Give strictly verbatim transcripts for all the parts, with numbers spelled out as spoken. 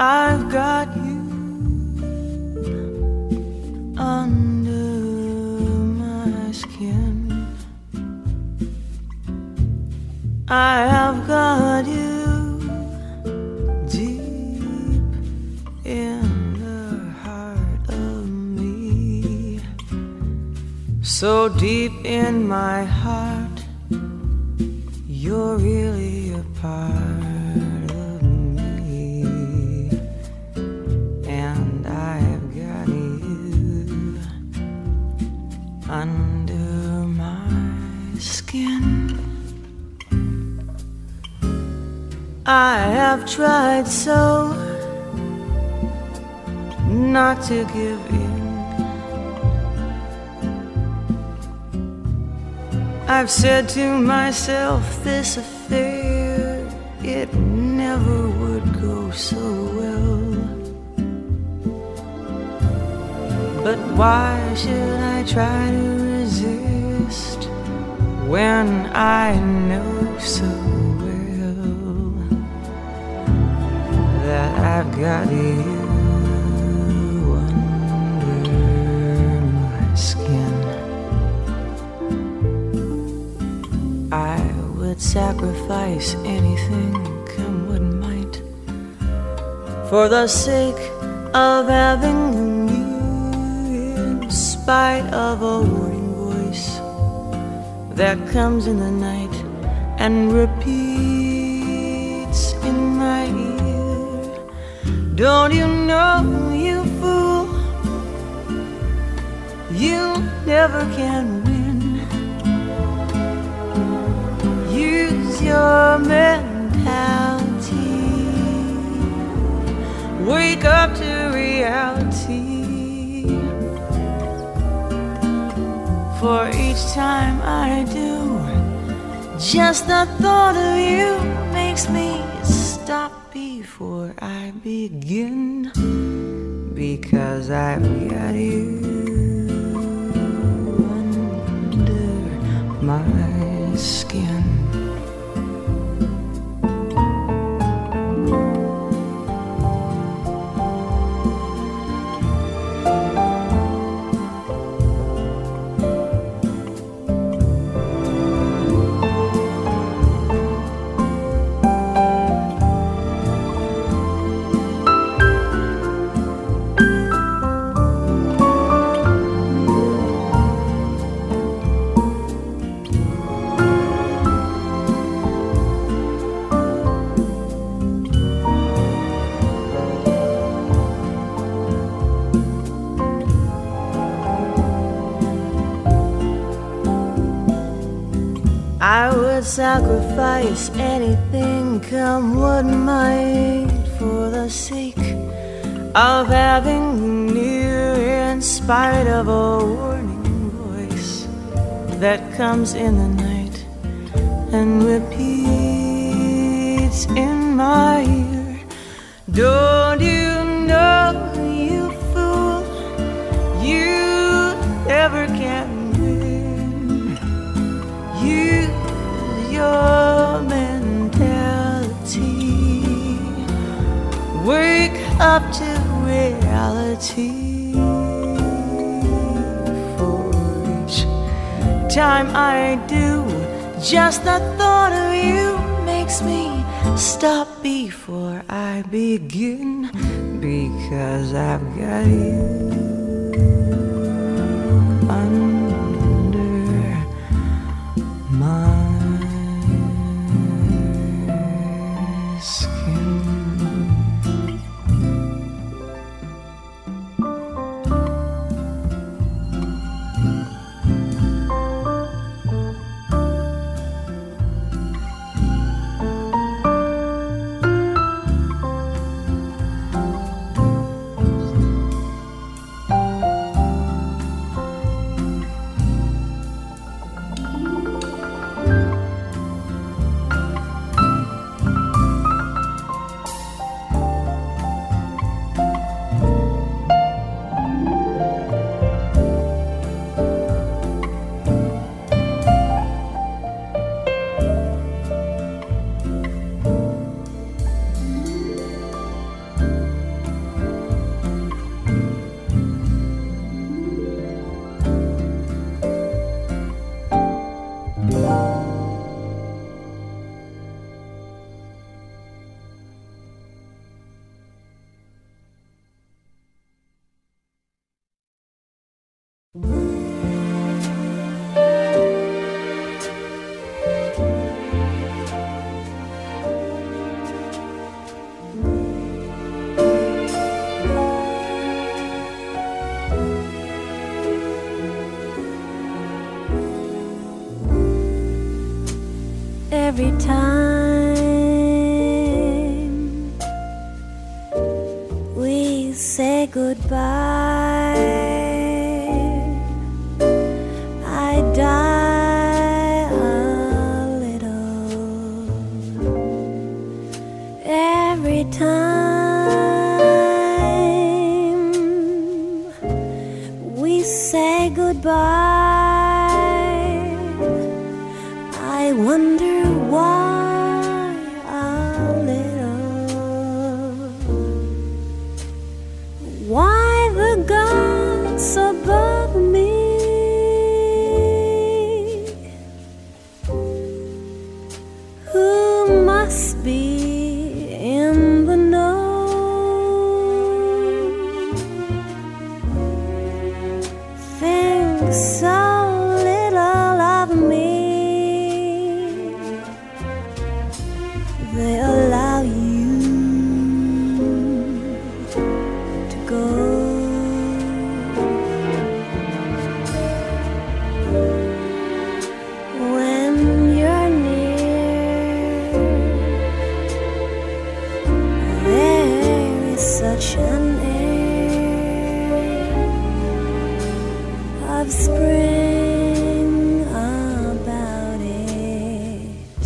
I've got you under my skin. I have got you deep in the heart of me, so deep in my heart, you're really a part of me, and I've got you under my skin. I have tried so not to give in. I've said to myself, this affair, it never would go so well. But why should I try to resist when I know so that I've got you under my skin? I would sacrifice anything, come what might, for the sake of having you, in spite of a warning voice that comes in the night and repeats in my ear. Don't you know, you fool, you never can win. Use your mentality, wake up to reality. For each time I do, just the thought of you makes me stop before I begin, because I've got you under my skin. I would sacrifice anything, come what might, for the sake of having you near, in spite of a warning voice that comes in the night and repeats in my ear. Don't you know, you fool, you never can win. Use your mentality, wake up to reality. For each time I do, just the thought of you makes me stop before I begin, because I've got you under my skin. every time we say goodbye, I die a little. Every time we say goodbye, I wonder why a little. Why the gods above me, who must be in the know, think so little of me. They allow you to go. When you're near, there is such an air of spring about it.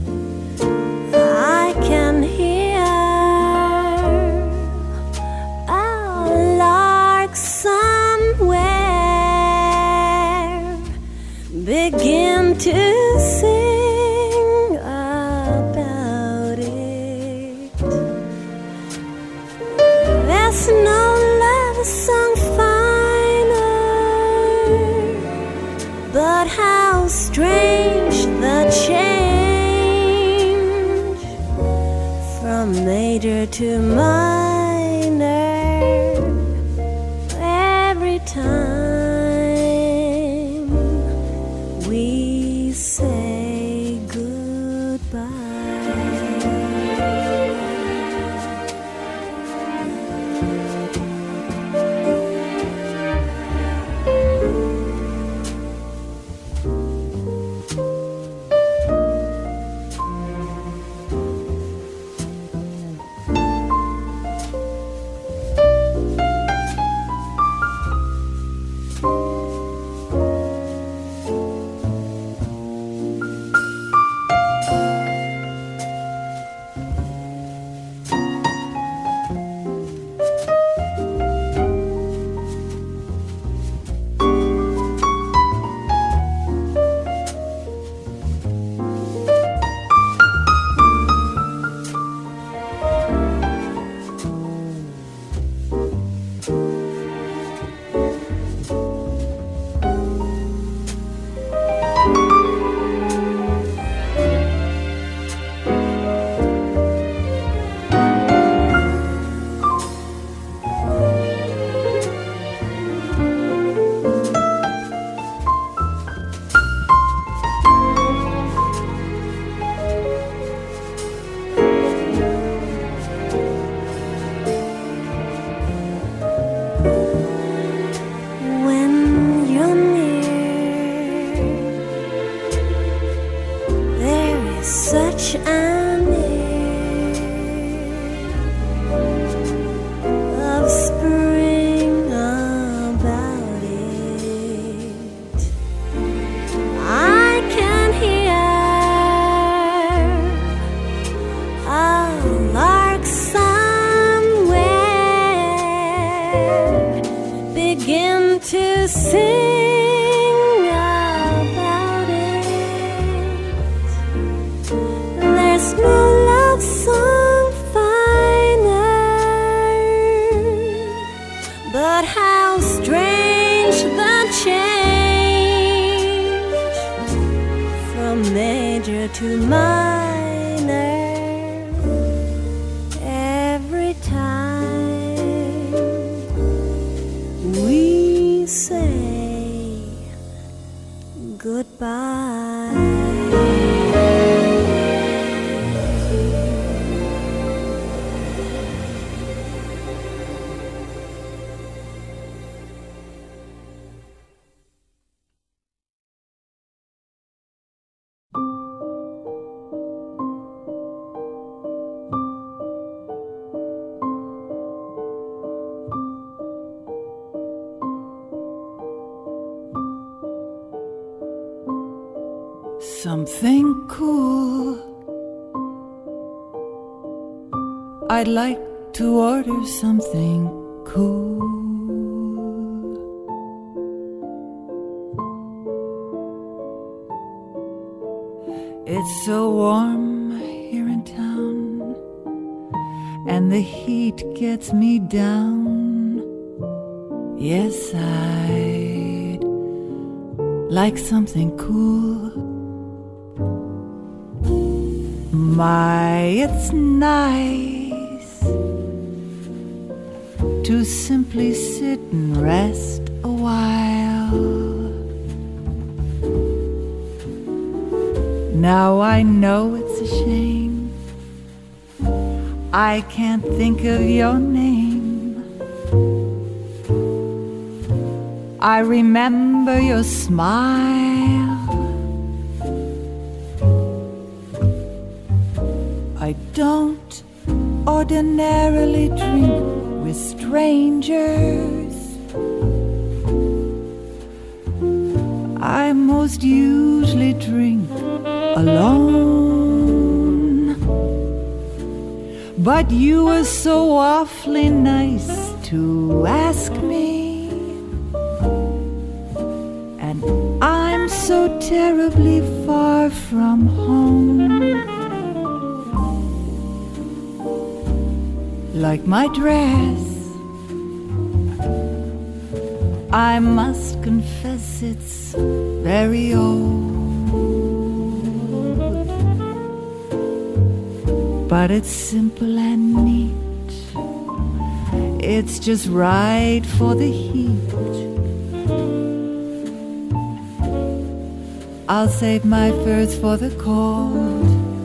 I can hear a lark somewhere begin to sing about it. There's no love song finer, but how strange the change from major to minor every time we say goodbye. Such an air of spring about it. I can hear a lark somewhere begin to sing about it. There's no love song finer, but how strange the change from major to minor every time we say goodbye. something cool. I'd like to order something cool. It's so warm here in town, and the heat gets me down. Yes, I'd like something cool. My, it's nice to simply sit and rest a while. Now I know it's a shame I can't think of your name. I remember your smile. I don't ordinarily drink with strangers. I most usually drink alone. But you were so awfully nice to ask me, and I'm so terribly far from home. Like my dress, I must confess it's very old, but it's simple and neat. It's just right for the heat. I'll save my furs for the cold.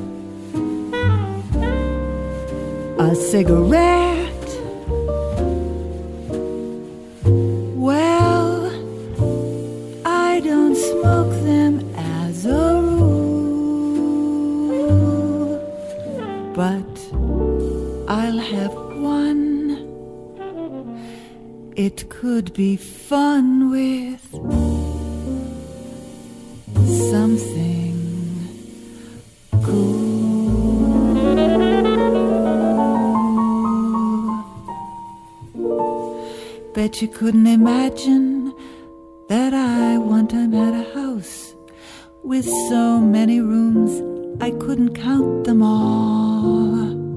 A cigarette, well, I don't smoke them as a rule, but I'll have one. It could be fun with something cool. Bet you couldn't imagine that I one time had a house with so many rooms I couldn't count them all.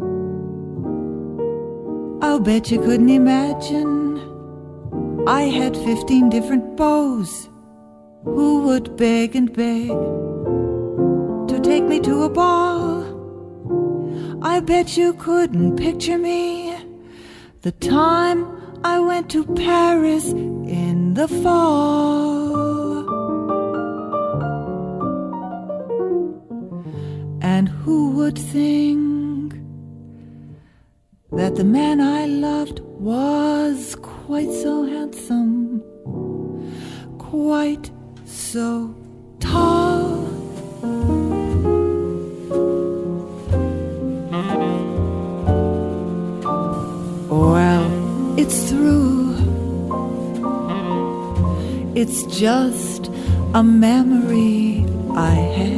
I'll bet you couldn't imagine I had fifteen different beaux who would beg and beg to take me to a ball. I bet you couldn't picture me the time I went to Paris in the fall. And who would think that the man I loved was quite so handsome, quite so tall? Well, it's through. It's just a memory I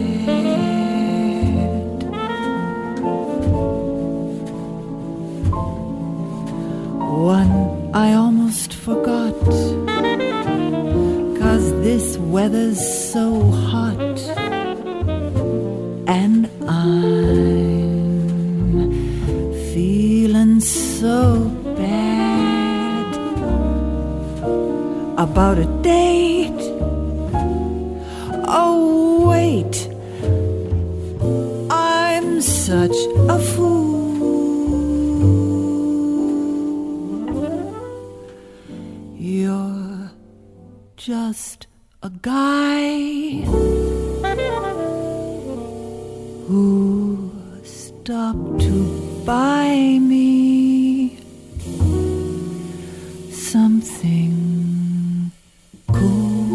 had. One I almost forgot, 'cause this weather's so hot, and I'm feeling so bad about a date. Oh wait, I'm such a fool. You're just a guy who stopped to buy me something cool.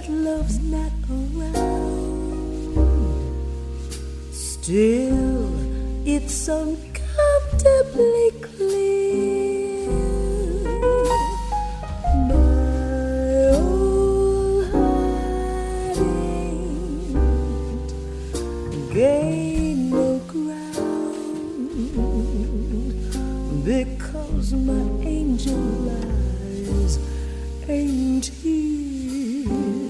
that love's not around. Still, it's uncomfortably clear. My old heart ain't gained no ground, because my angel eyes ain't here.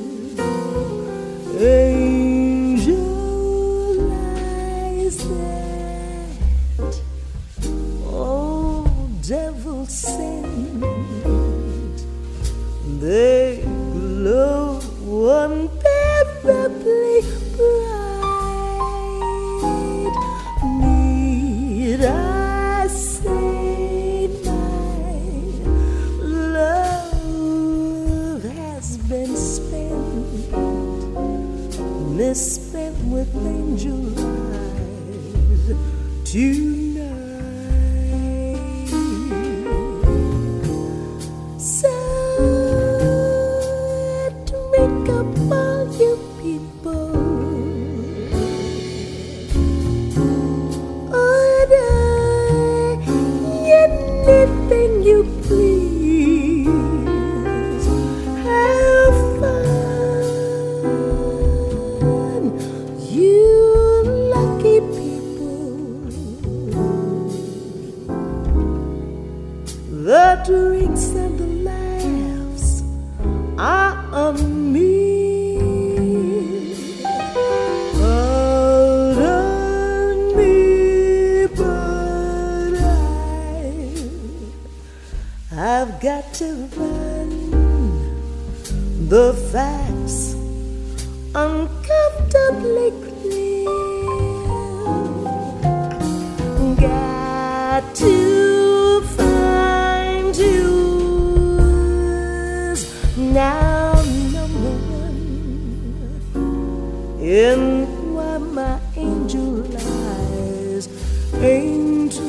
Angel eyes that old devil sent, they glow unbearably bright. Need I say my love has been spent, misspent with angel eyes tonight. So drink up all you people, order anything you please, have fun, you lucky people. The drinks and the laughs are on me. Pardon me, but I, I've got to run. The facts uncomfortably clear. Got to find yours now, number one, in why my angel eyes ain't here.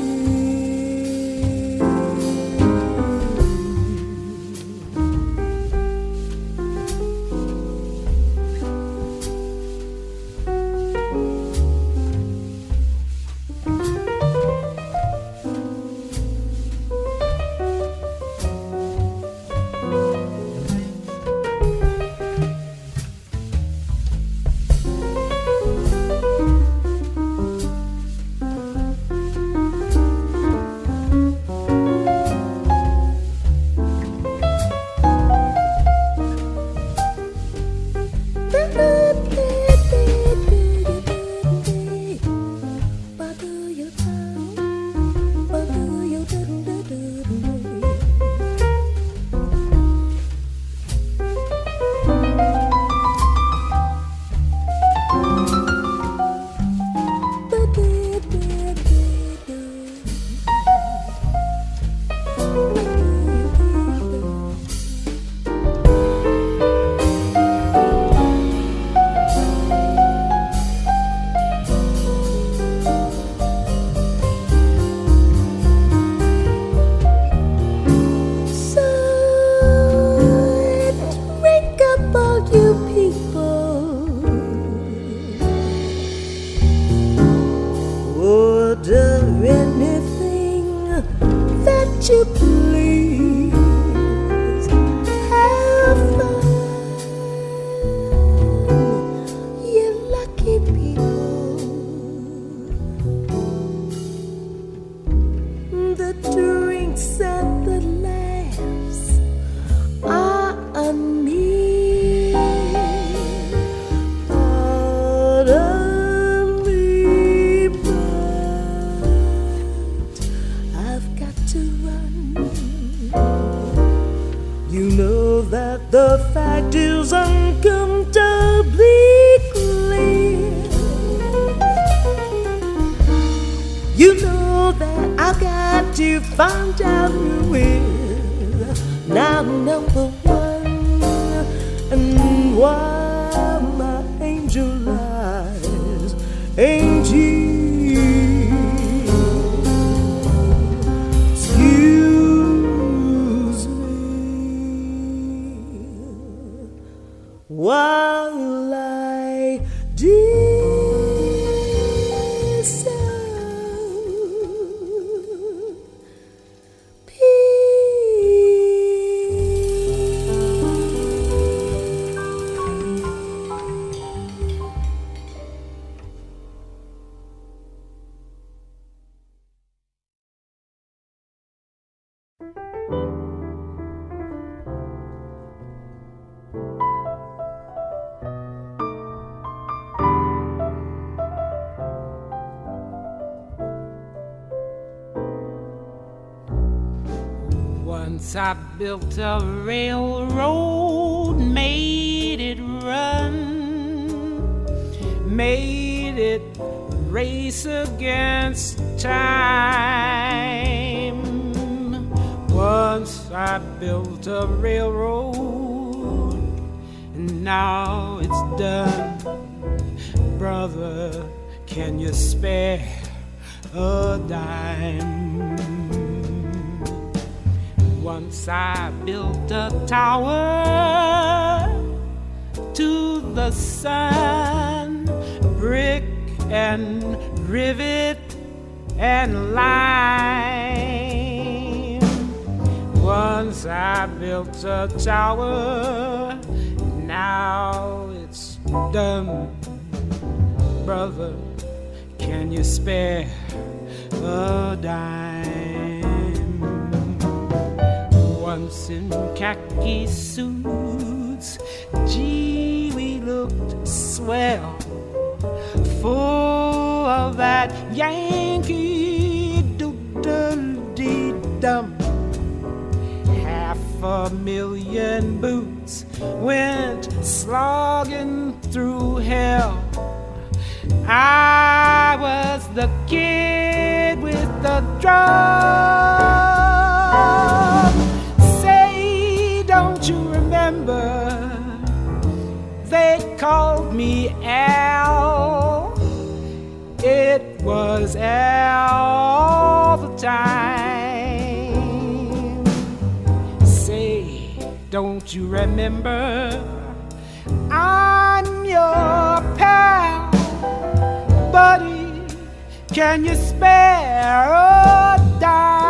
You please have fun, you lucky people. The drinks and the laughs are on me. Pardon me, but I've got to run. You know that the fact is uncomfortably clear. You know that I've got to find out who is now number one, and why my angel eyes ain't here. while I Once I built a railroad, made it run, made it race against time. Once I built a railroad, and now it's done. Brother, can you spare a dime? Once I built a tower to the sun, brick and rivet and lime. Once I built a tower, now it's done. Brother, can you spare a dime? Once in khaki suits, gee, we looked swell, full of that Yankee doodle-dee-dum. Half a million boots went slogging through hell. I was the kid with the drum. Say, don't you remember? They called me Al. It was Al all the time. Say, don't you remember? I'm your pal. Buddy, can you spare a dime?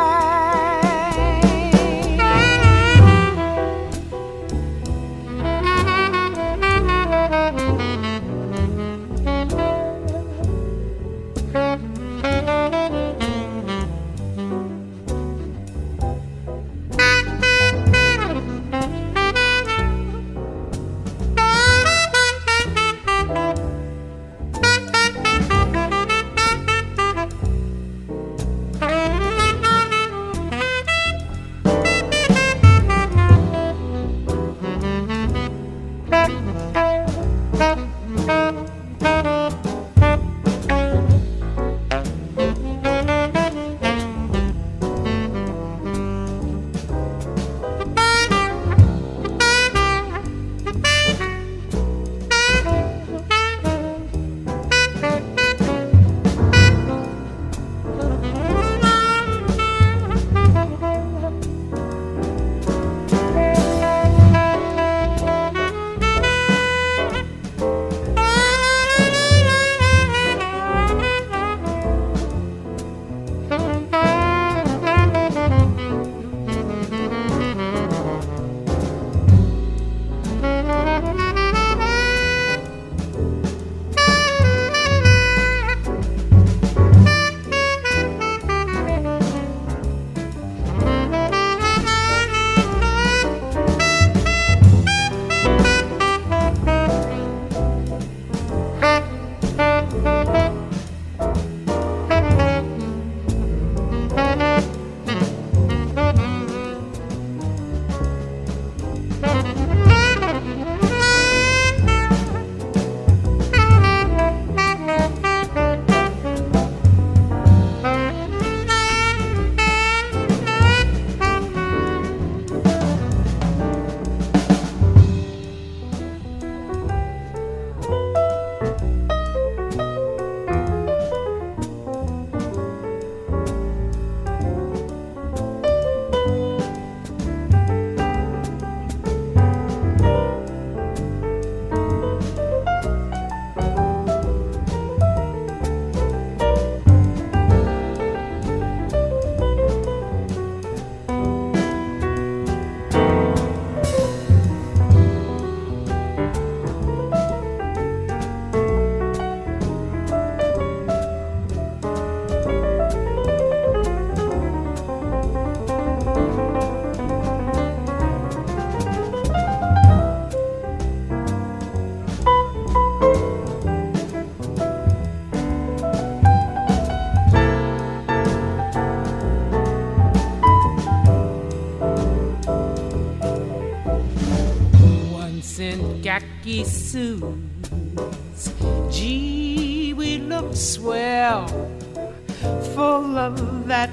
in khaki suits. Gee, we look swell, full of that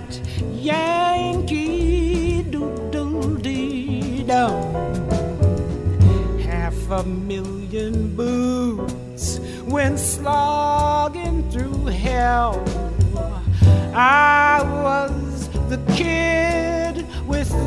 Yankee doodle-dee-dum. Half a million boots went slogging through hell. I was the kid with the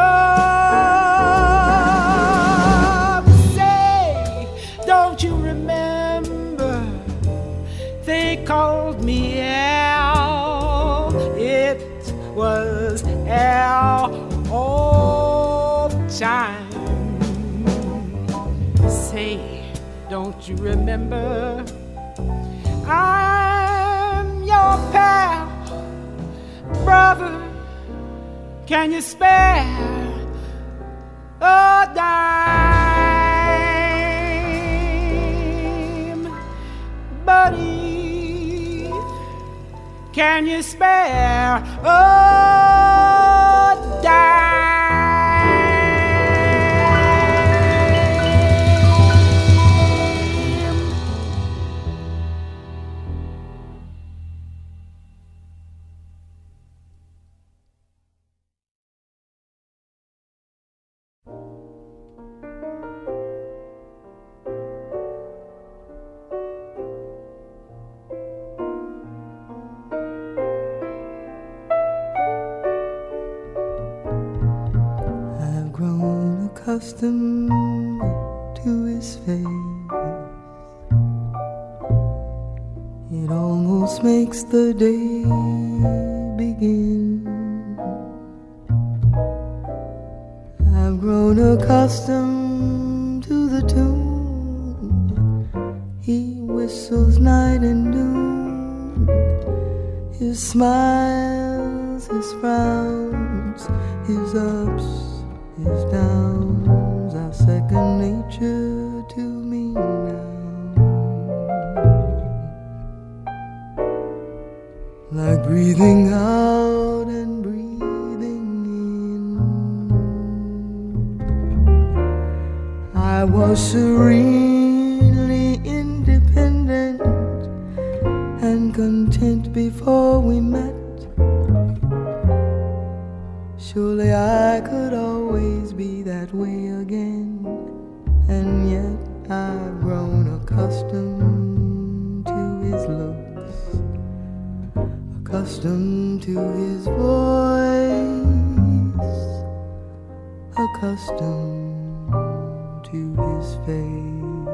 drum. Say, don't you remember? They called me Al. It was Al all the time. Say, don't you remember? I'm your pal, brother. Can you spare a dime, buddy? Can you spare a dime? Accustomed to his face, it almost makes the day begin. I've grown accustomed to the tune he whistles night and noon. His smiles, his frowns, his ups, his downs are second nature to me now. Like breathing out and breathing in. I was serenely independent and content before we met. Surely I could always be that way again, and yet I've grown accustomed to his looks, accustomed to his voice, accustomed to his face.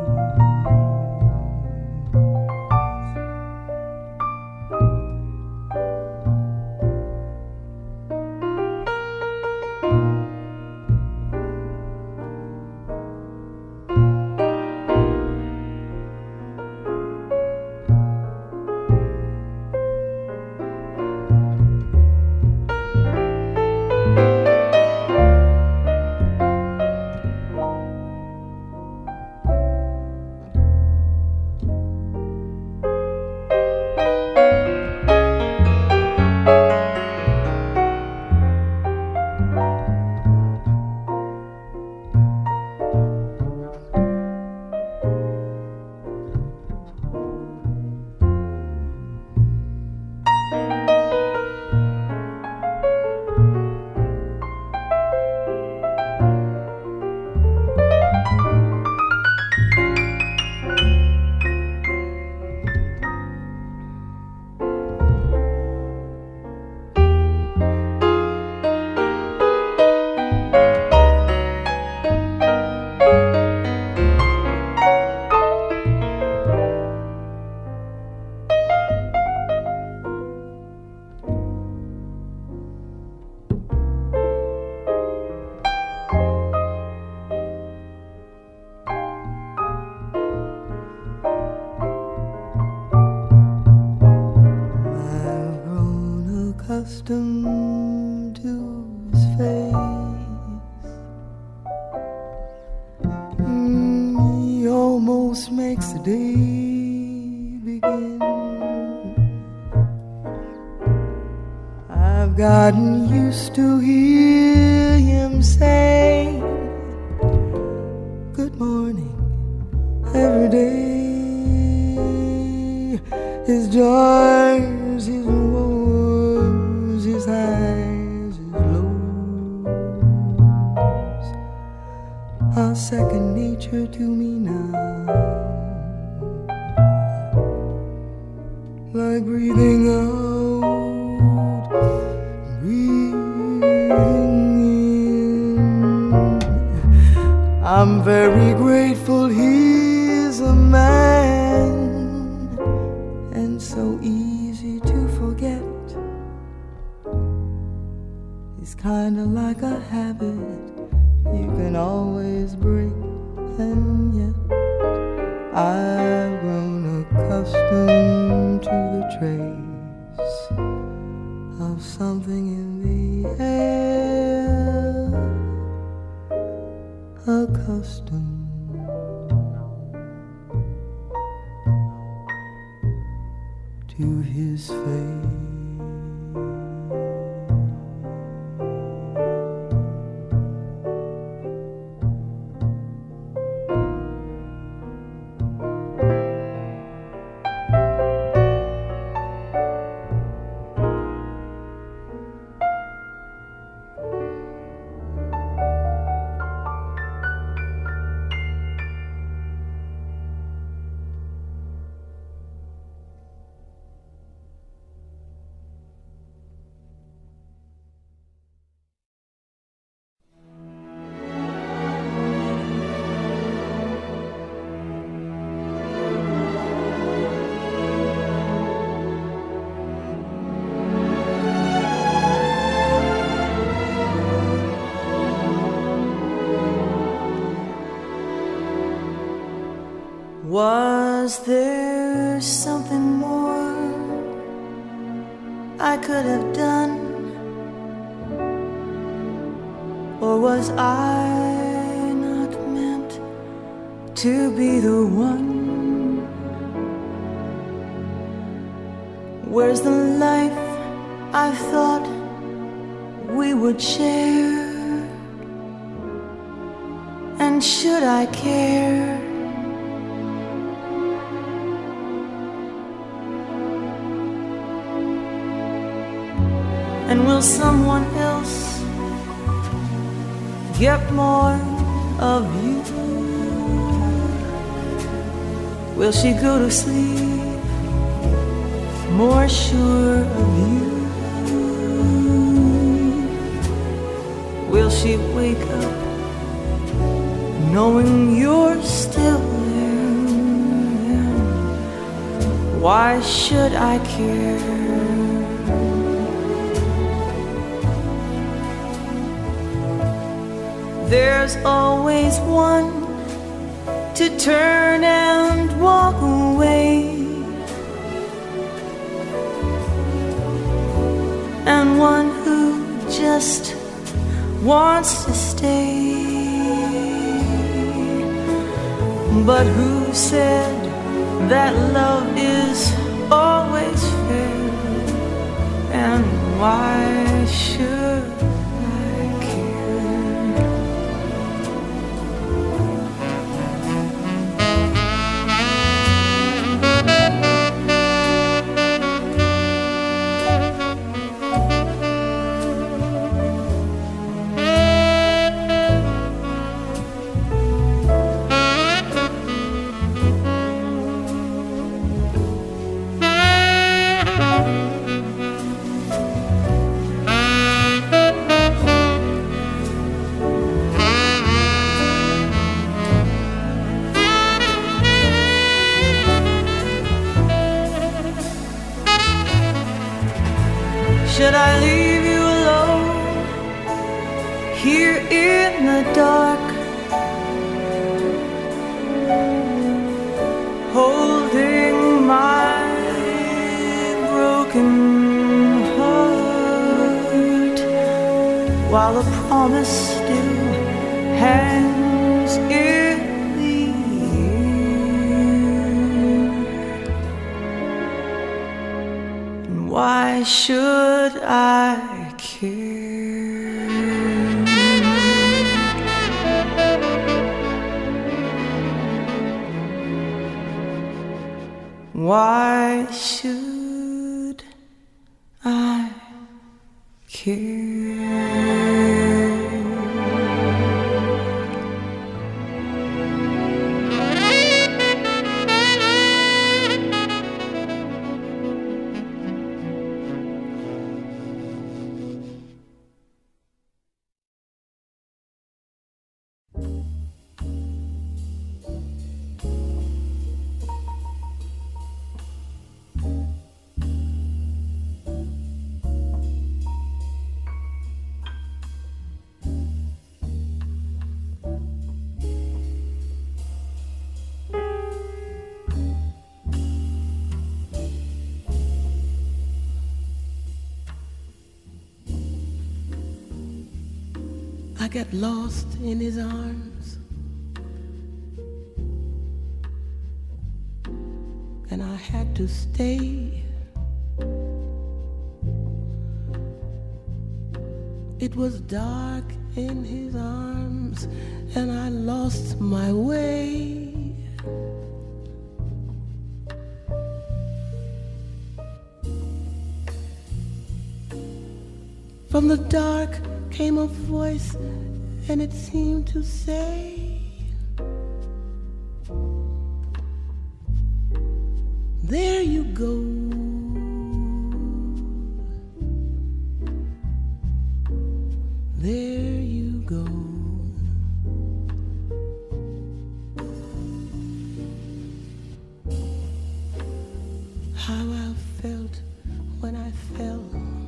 Accustomed to his face, mm, he almost makes the day begin. I've gotten used to hear him say, good morning every day. His joys, his woes, his highs, his lows are second nature to me now. Like breathing out, breathing in. I'm very grateful he's a man, and so easy to forget. It's kinda like a habit you can always break, and yet I've grown accustomed to the trace of something in the air, accustomed to his face. Was there something more I could have done? Or was I not meant to be the one? Where's the life I thought we would share? And should I care? And will someone else get more of you? Will she go to sleep more sure of you? Will she wake up knowing you're still there? Why should I care? There's always one to turn and walk away, and one who just wants to stay. But who said that love is always fair? And why should Should I leave you alone here in the dark, holding my broken heart, while a promise still hangs in the air? And why should I care? Why should I care? I got lost in his arms, and I had to stay. It was dark in his arms, and I lost my way. From the dark came a voice, and it seemed to say, there you go. There you go. How I felt when I fell,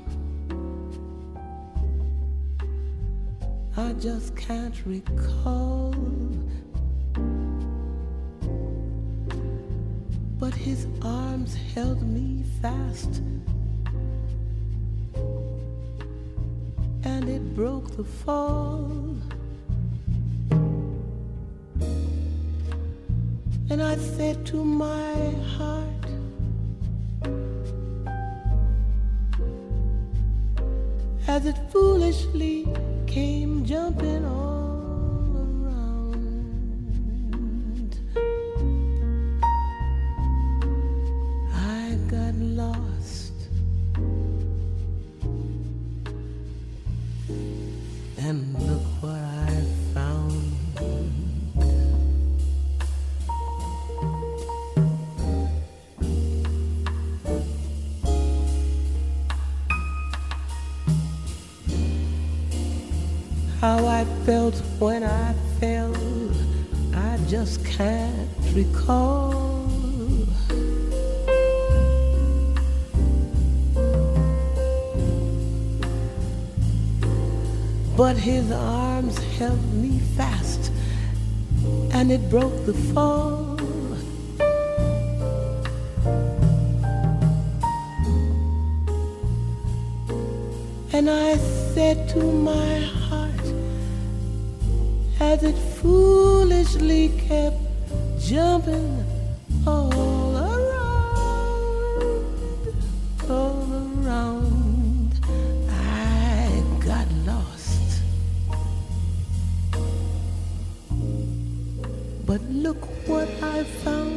I just can't recall. But his arms held me fast, and it broke the fall. And I said to my heart, as it foolishly came jumping all around, I got lost, and look what I found. How I felt when I fell, I just can't recall. But his arms held me fast, and it broke the fall. And I said to my heart, as it foolishly kept jumping all around, all around, I got lost. But look what I found.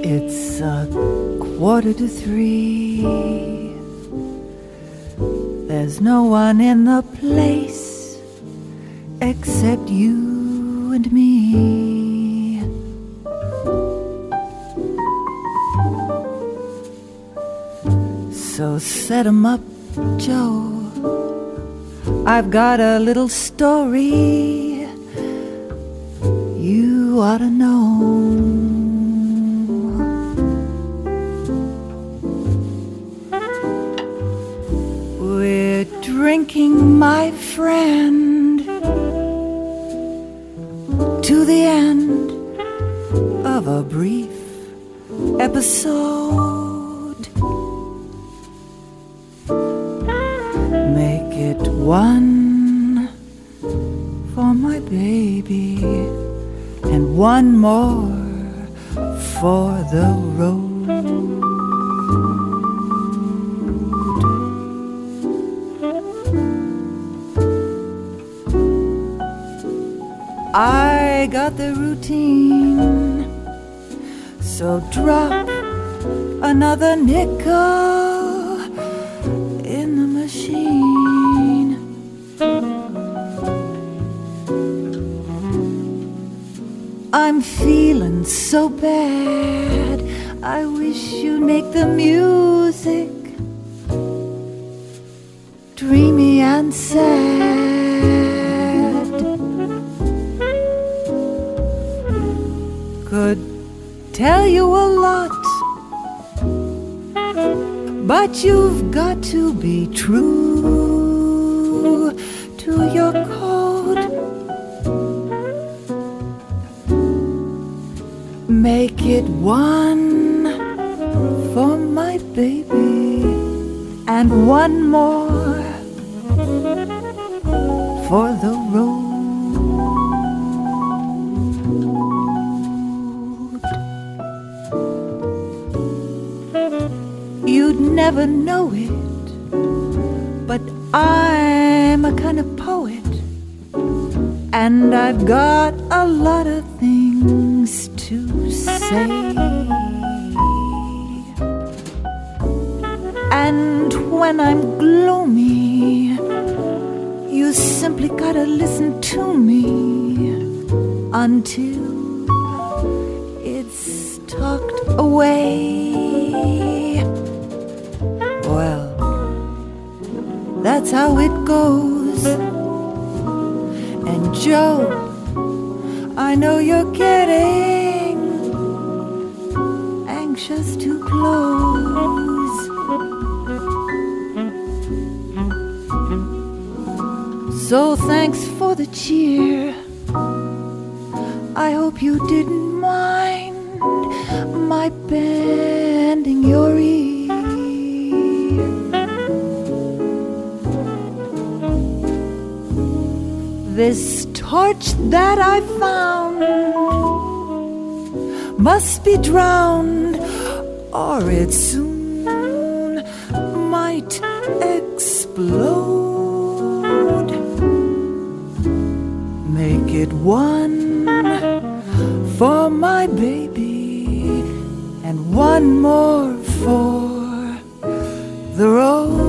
It's a quarter to three. There's no one in the place except you and me. So set 'em up, Joe. I've got a little story you ought to know. We're drinking, my friend, to the end of a brief episode. Make it one for my baby and one more for the road. I got the routine, so drop another nickel in the machine. I'm feeling so bad, I wish you'd make the music dreamy and sad. Could tell you a lot, but you've got to be true to your code. Make it one for my baby and one more for the road. You'd never know it, but I'm a kind of poet, and I've got a lot of things to say. And when I'm gloomy, you simply gotta listen to me until it's tucked away. Well, that's how it goes. And Joe, I know you're getting anxious to close. So thanks for the cheer. I hope you didn't mind my bending your ear. This torch that I found must be drowned, or it soon might explode. Make it one for my baby and one more for the road.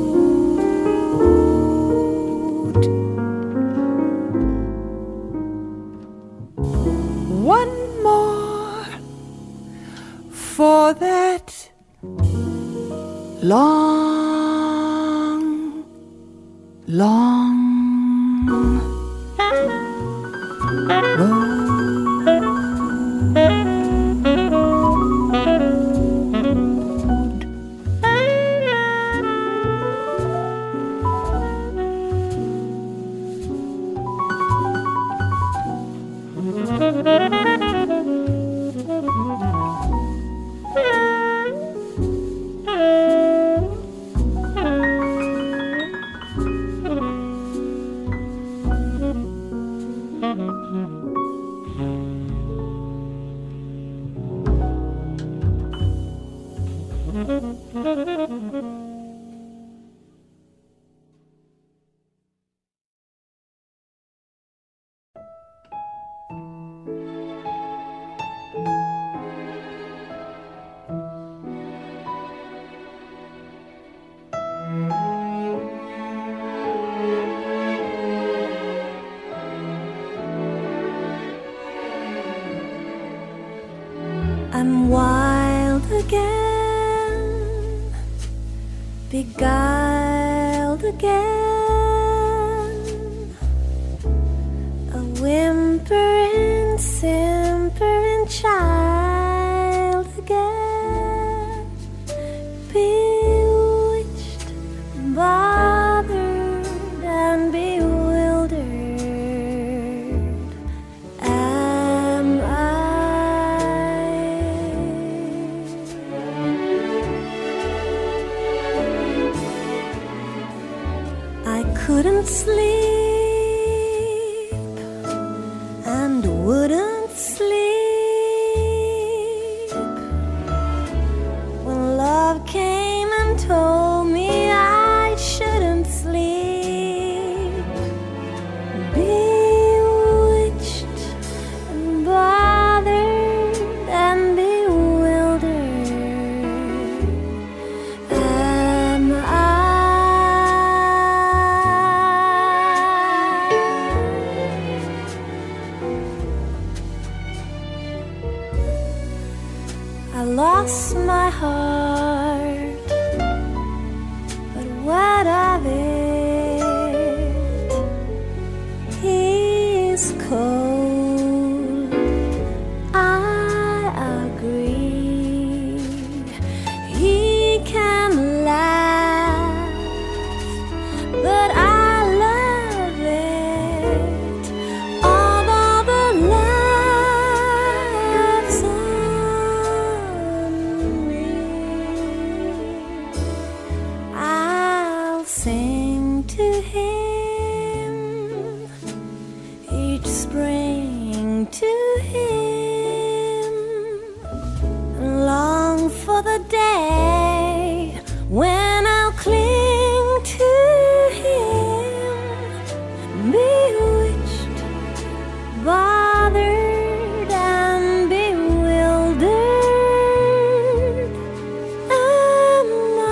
One more for that long, long road. I'm wild again, beguiled again, a whimpering, simpering child again, bewitched, bothered and bewildered am I. I couldn't sleep and wouldn't sleep when love came and told me I shouldn't sleep. Bewitched and bothered and bewildered am I. I lost my heart, but what of it? He's cold, I agree. He can laugh, but I love it. Although the laughs on me, I'll sing to him each spring, to him, and long for the day when I'll cling to him, bewitched, bothered and bewildered am I.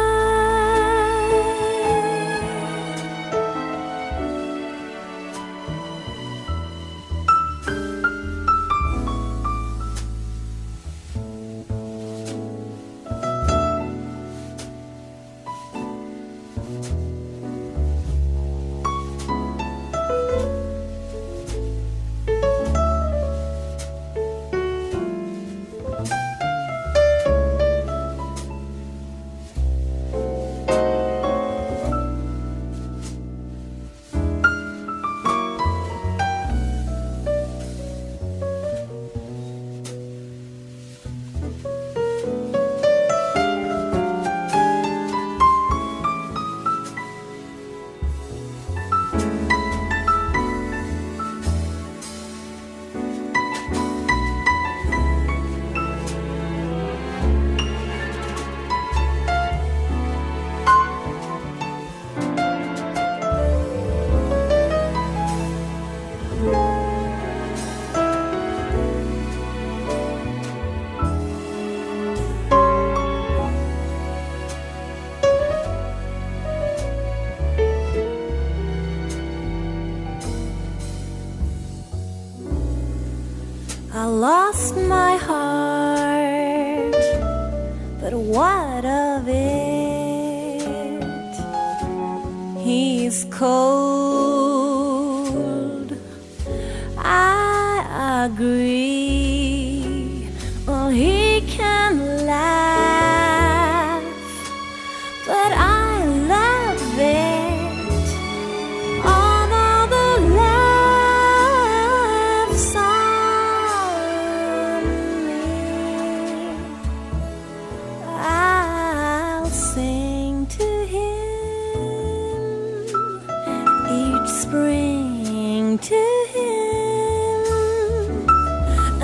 I lost my heart, but what of it? He's cold, I agree. Well, he can laugh, but I love it. Although the laughs on me, I'll sing to him each spring, to him,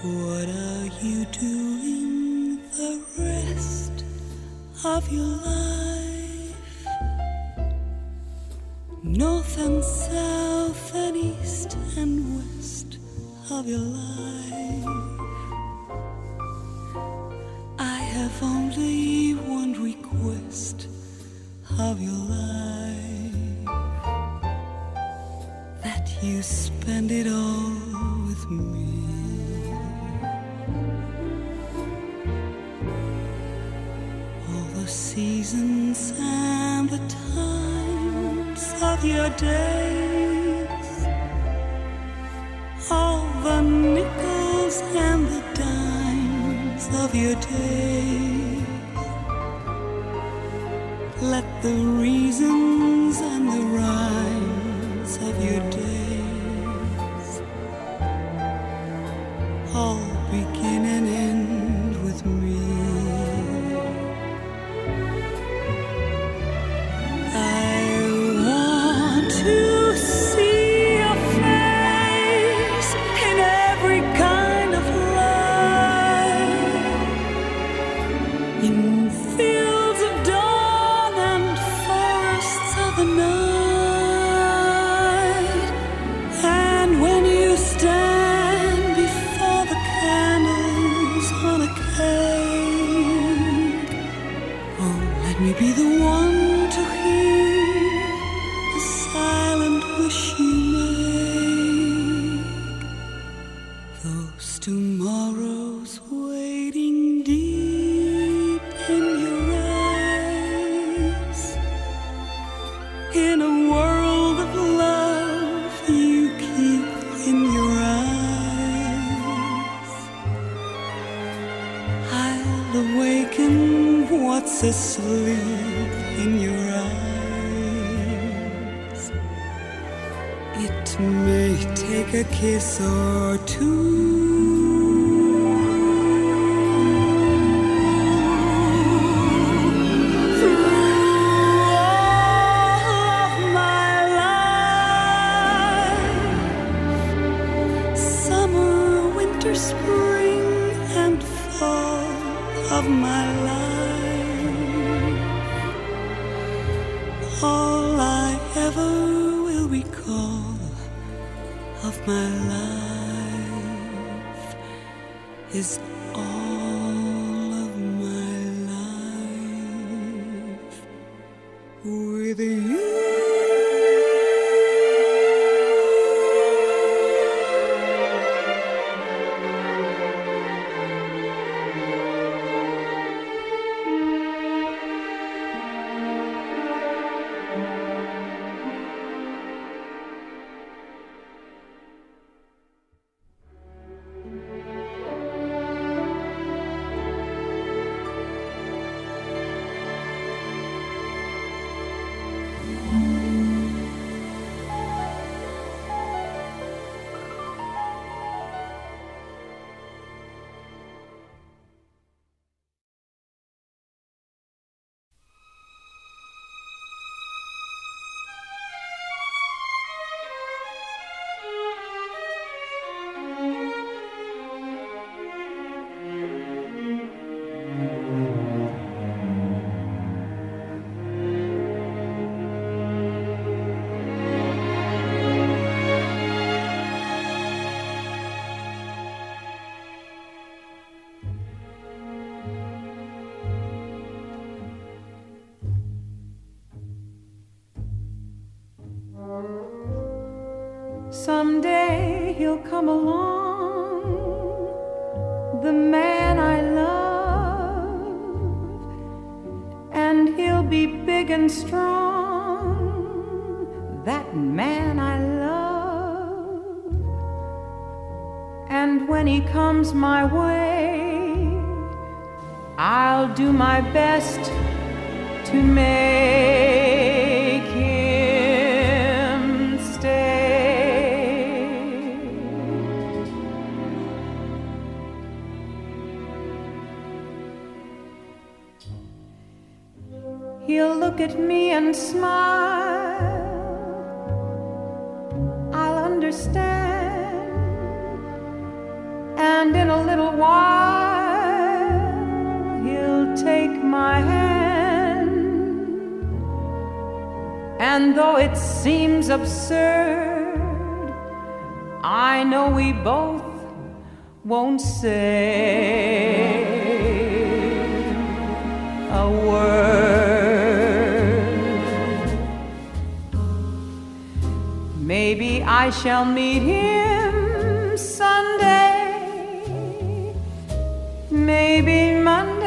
What are you doing the rest of your life? North and south and east and west of your life. I have only one request of your life, that you spend it all with me. All the seasons and the times of your days, all the nickels and the dimes of your days. Let the reasons and the rhymes of your days all begin and end with me. I want to see your face in every kind of light, in fields of dawn and forests of the night. And when you stand before the candles on a cake, oh, let me be the one to hear the silent wish you make. Those tomorrows waiting deep in your eyes, in a world of love you keep in your eyes. I'll awaken what's asleep in your eyes. It may take a kiss or two, spring and fall of my life. All I ever will recall of my life is all of my life with you. Someday he'll come along, the man I love, and he'll be big and strong, that man I love. And when he comes my way, I'll do my best to make him stay. He'll look at me and smile, I'll understand, and And in a little while he'll take my hand. And though it seems absurd, I know we both won't say a word. Maybe I shall meet him Sunday, maybe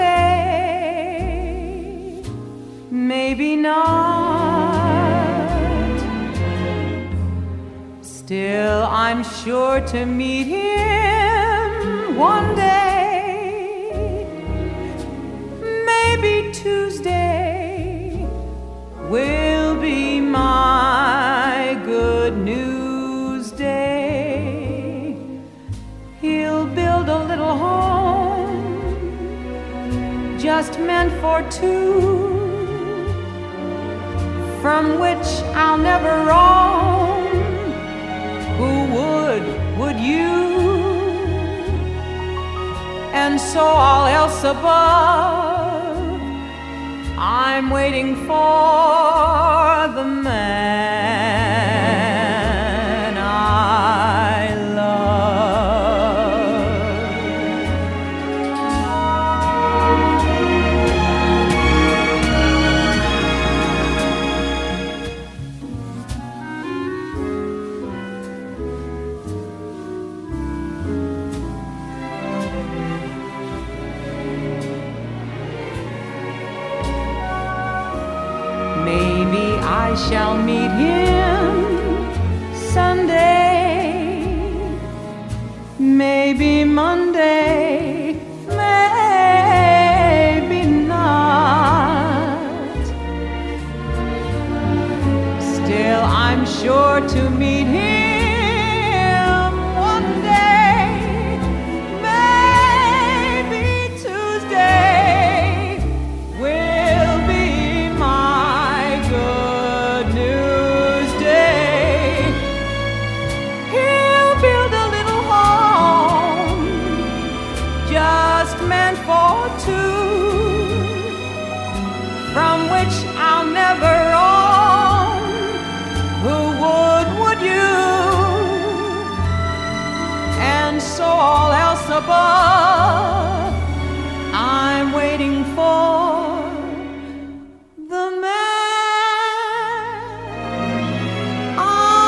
Monday, maybe not. Still, I'm sure to meet him one day. Maybe Tuesday will be my good news day. He'll build a little home just meant for two, from which I'll never roam. Who would, would you? And so all else above, I'm waiting for the man I love. Maybe I shall meet him Sunday, maybe Monday, maybe not. Still, I'm sure to meet him one day, maybe Tuesday will be my good news day. He'll build a little home just meant for two, from which I'll never roam. Who would, would you? And so all else above, I'm waiting for the man I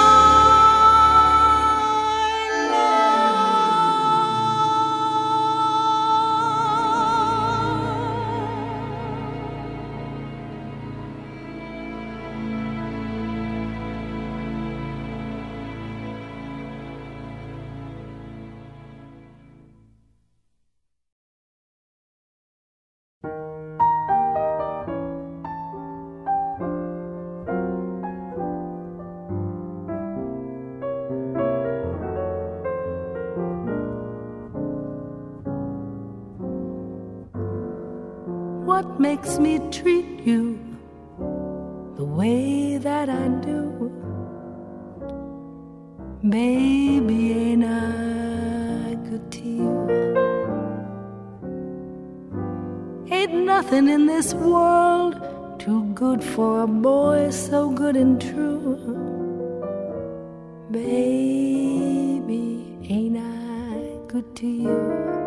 What makes me treat you the way that I do? Baby, ain't I good to you? Ain't nothing in this world too good for a boy so good and true. Baby, ain't I good to you?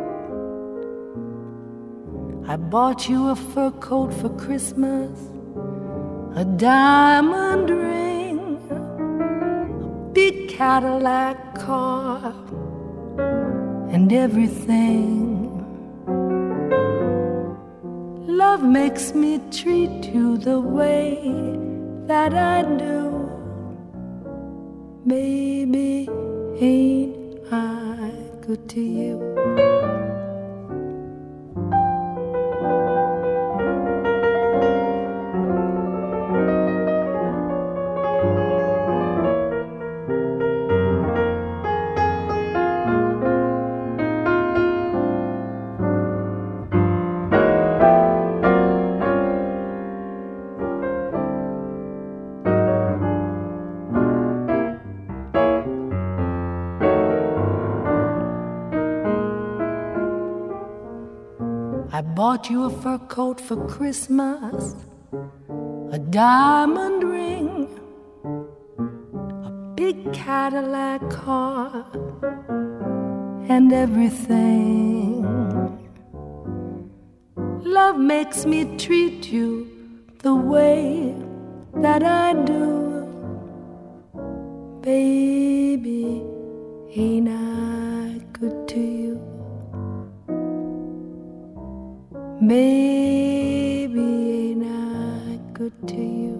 I bought you a fur coat for Christmas, a diamond ring, a big Cadillac car, and everything. Love makes me treat you the way that I do. Baby, ain't I good to you? bought you a fur coat for Christmas, a diamond ring, a big Cadillac car, and everything. Love makes me treat you the way that I do. Baby, ain't I good to you? Baby, ain't I good to you?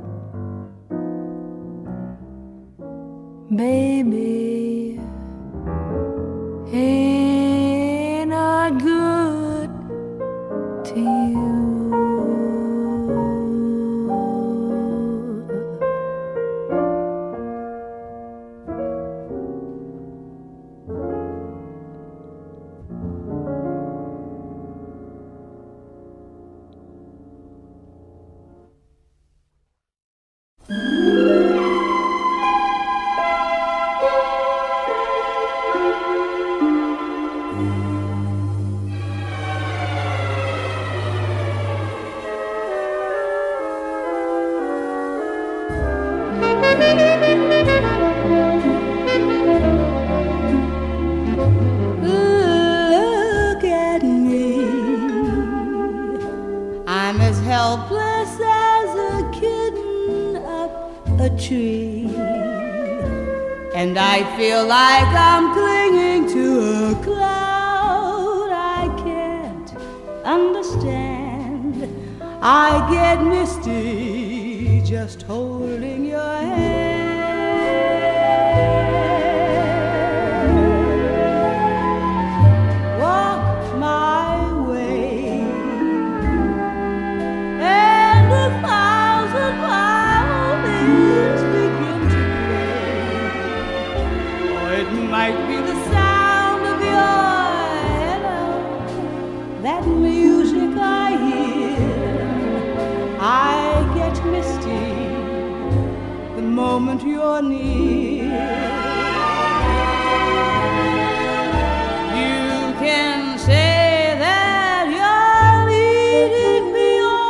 Baby, ain't I good to you? Look at me, I'm as helpless as a kitten up a tree, and I feel like I'm clinging to a cloud I can't understand. I get misty just holding your hand. Might be the sound of your hello, that music I hear. I get misty the moment you're near. You can say that you're leading me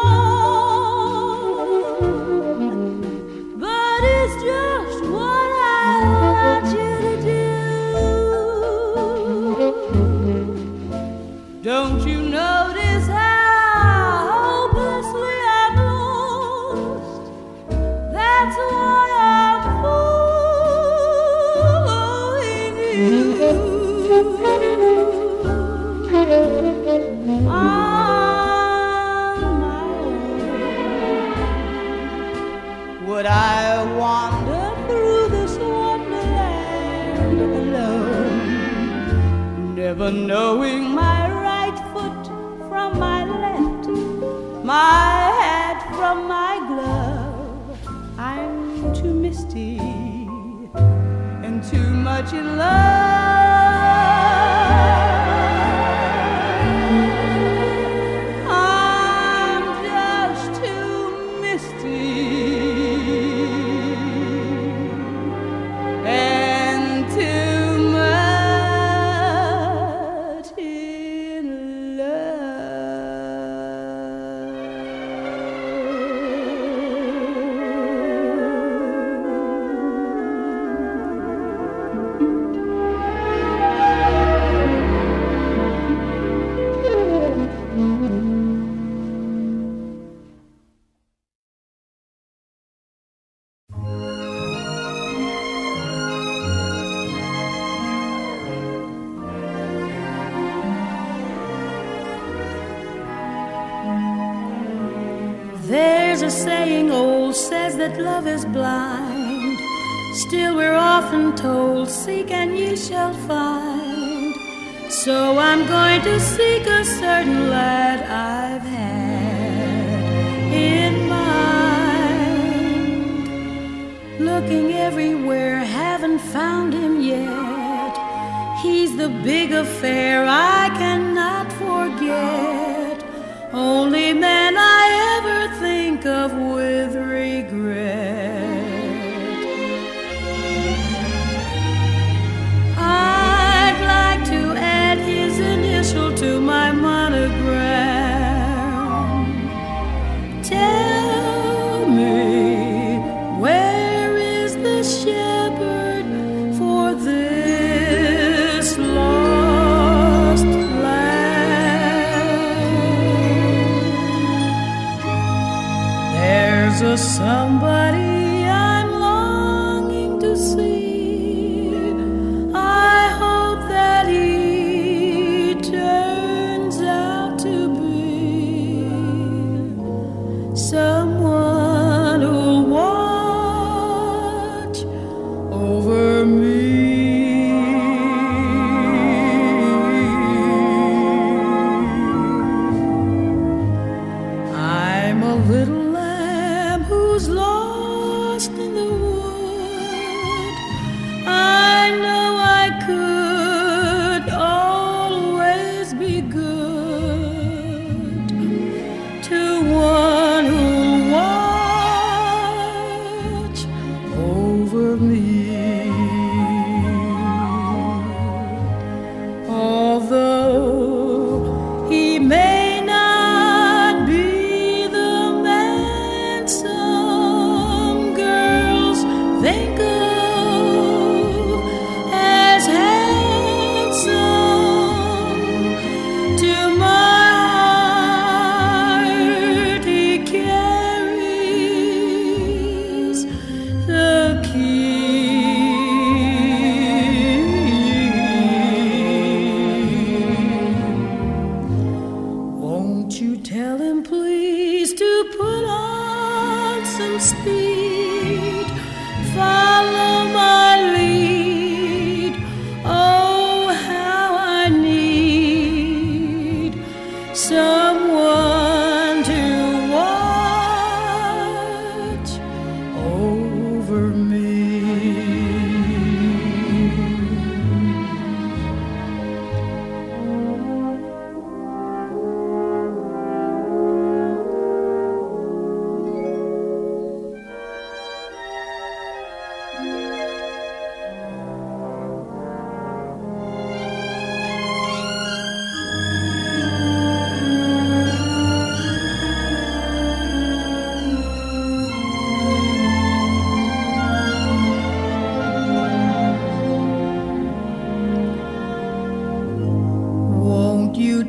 on, but it's just what I want you to do. Don't you notice how hopelessly I'm lost? That's why I'm following you. On my own, would I wander through this wonderland alone, never knowing my right foot from my left, my hat from my glove? I'm too misty and too much in love. I'm just too misty and too much in There's a saying old says that love is blind. Still we're often told, seek and ye shall find. So I'm going to seek a certain lad I've had in mind. Looking everywhere, haven't found him yet. He's the big affair I cannot forget. Only man I ever think of with regret. I'd like to add his initial to my monograph.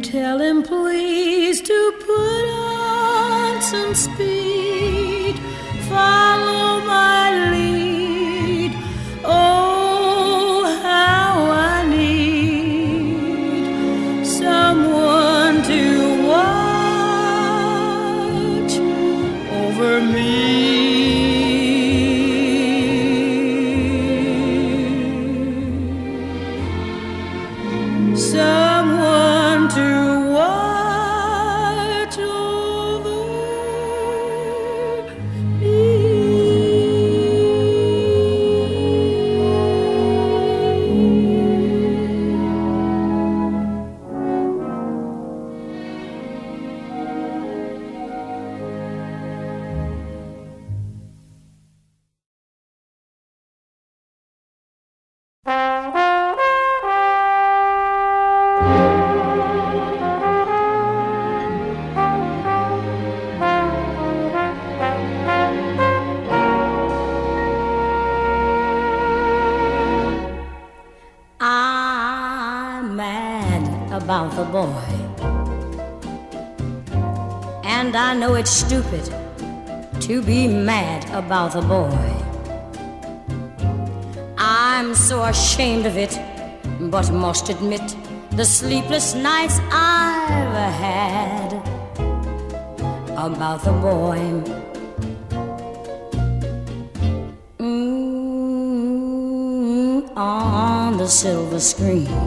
tell him please to put on some speed, follow my lead. Oh, how I need someone to watch over me. Someone to watch over me. I'm mad about the boy, and I know it's stupid to be mad about the boy. I'm so ashamed of it, but must admit the sleepless nights I've had about the boy. Mm, on the silver screen,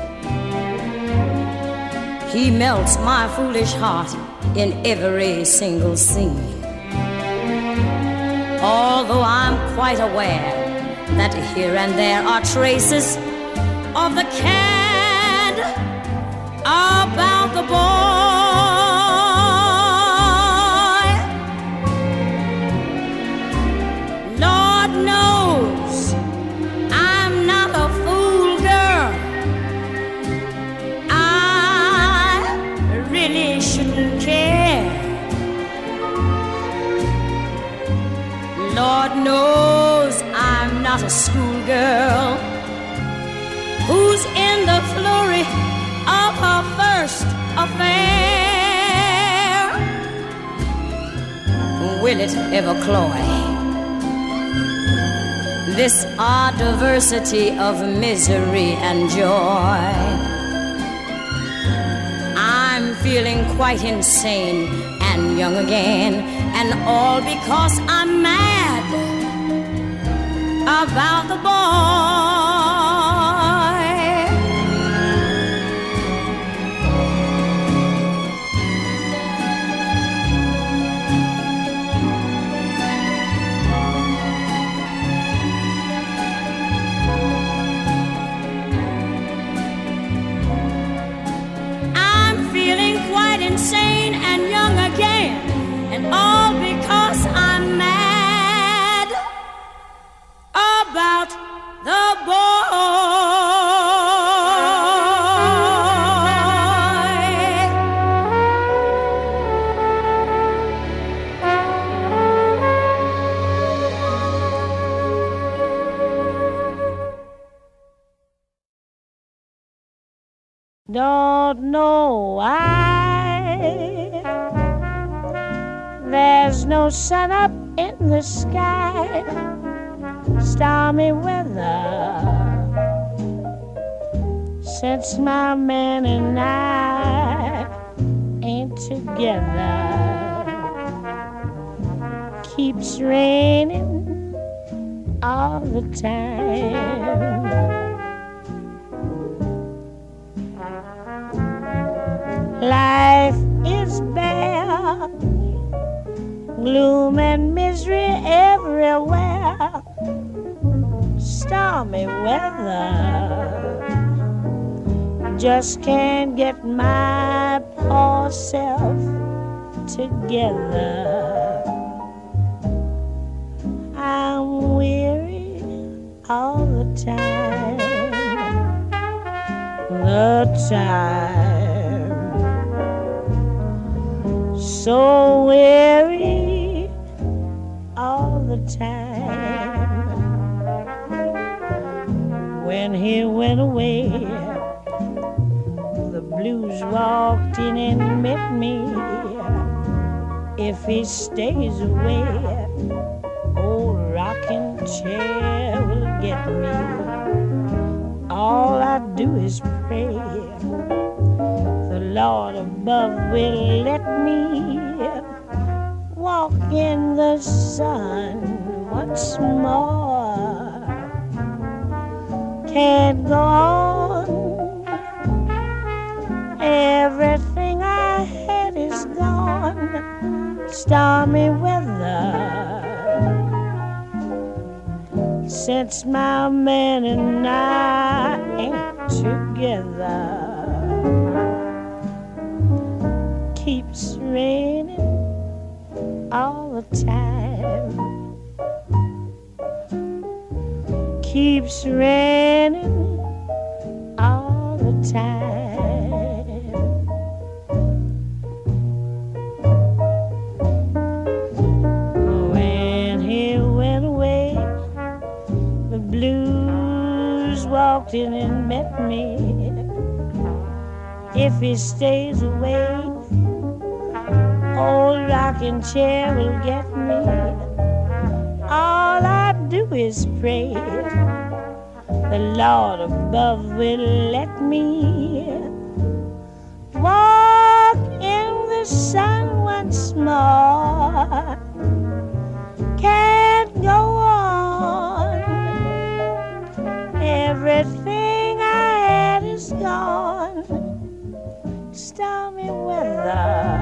he melts my foolish heart in every single scene. Although I'm quite aware that here and there are traces of the cad about the boy. Lord knows I'm not a fool girl. I really shouldn't care. Lord knows I'm not a schoolgirl who's in the flurry of her first affair. Will it ever cloy this odd diversity of misery and joy? I'm feeling quite insane and young again, and all because I'm mad about the boy. I'm feeling quite insane and young again, and all because I'm mad about the boy. Don't know why there's no sun up in the sky. Stormy weather since my man and I ain't together. Keeps raining all the time. Life is bare, gloom and misery everywhere. Stormy weather, just can't get my poor self together. I'm weary all the time, the time. So weary all the time. When he went away, the blues walked in and met me. If he stays away, old rocking chair will get me. All I do is pray the Lord above will let me walk in the sun once more. Can't go on. Everything I had is gone. Stormy weather since my man and I ain't together. Keeps raining all the time. Keeps raining all the time. When he went away, the blues walked in and met me. If he stays away, old rocking chair will get me. All I do is pray the Lord above will let me walk in the sun once more. Can't go on. Everything I had is gone. Stormy weather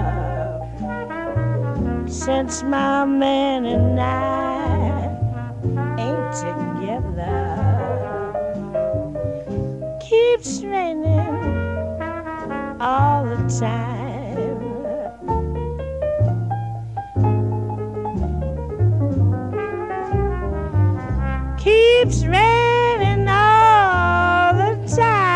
since my man and I ain't together. Keeps raining all the time. Keeps raining all the time.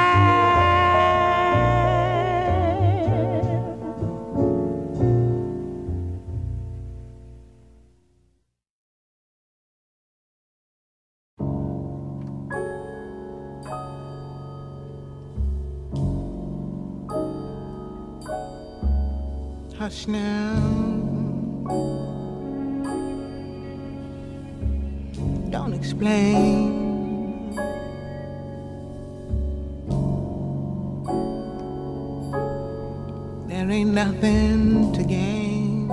Hush now, don't explain. There ain't nothing to gain.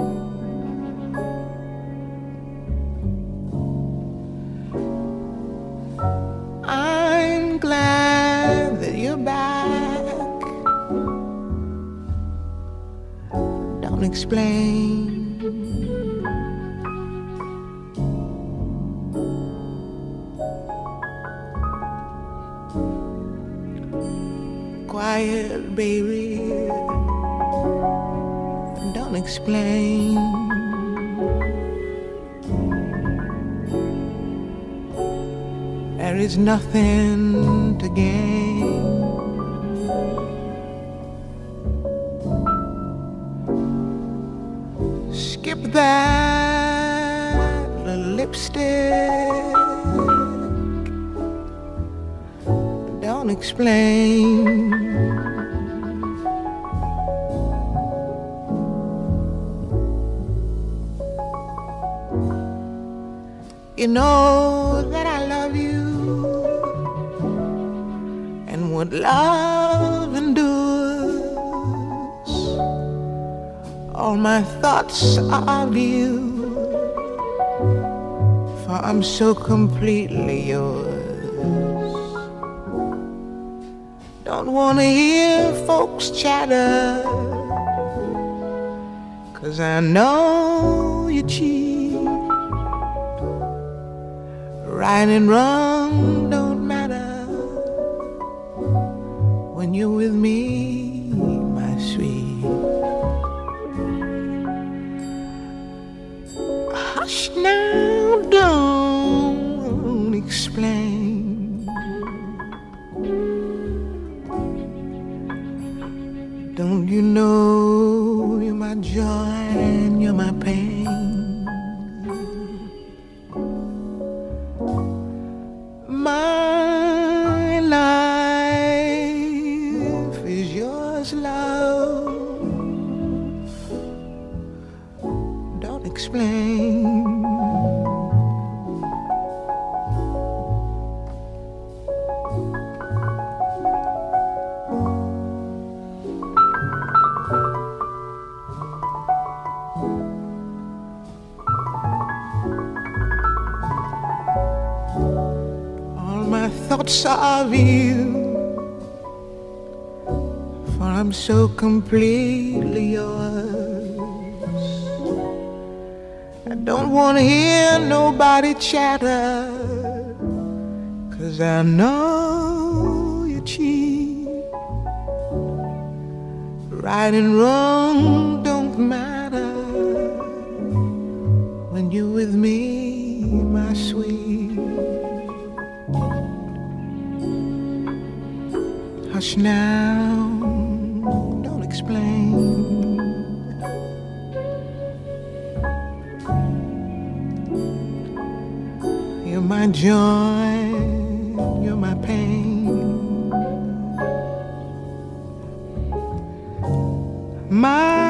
I'm glad that you're back. Don't explain. Quiet, baby. Don't explain. There is nothing to gain. Skip that lipstick. Don't explain. You know that I love you, and what love endures. All my thoughts are of you, for I'm so completely yours. Don't wanna hear folks chatter, 'cause I know you cheat. Right and wrong don't matter when you're with me, my sweet. Hush now, don't explain. Don't you know you're my joy and you're my pain? My life is yours yours, love. Don't explain. All my thoughts are of you, for I'm so completely yours. I don't want to hear nobody chatter, 'cause I know you cheat. Right and wrong don't matter when you're with me, my sweet. Hush now, don't explain. You're my joy, you're my pain. My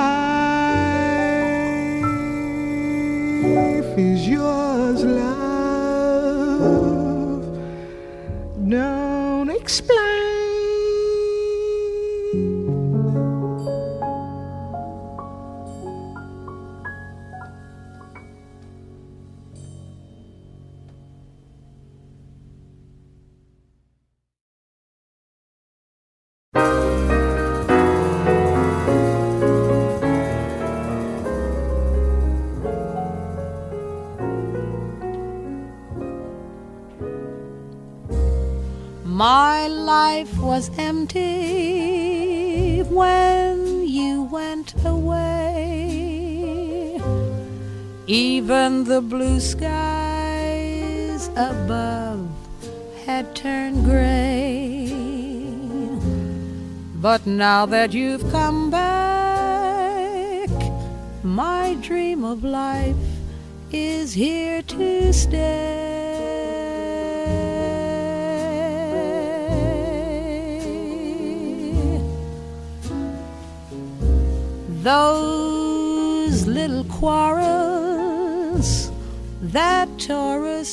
life is yours, love. Don't explain. My life was empty when you went away. Even the blue skies above had turned gray. But now that you've come back, my dream of life is here to stay. Those little quarrels that tore us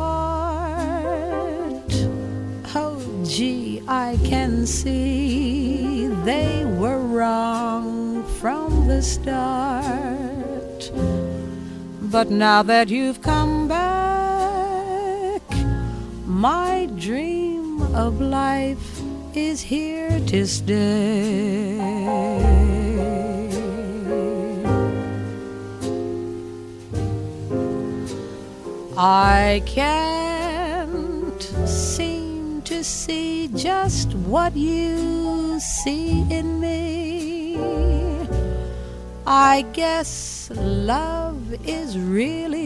apart, oh gee, I can see they were wrong from the start. But now that you've come back, my dream of life is here to stay. I can't seem to see just what you see in me. I guess love is really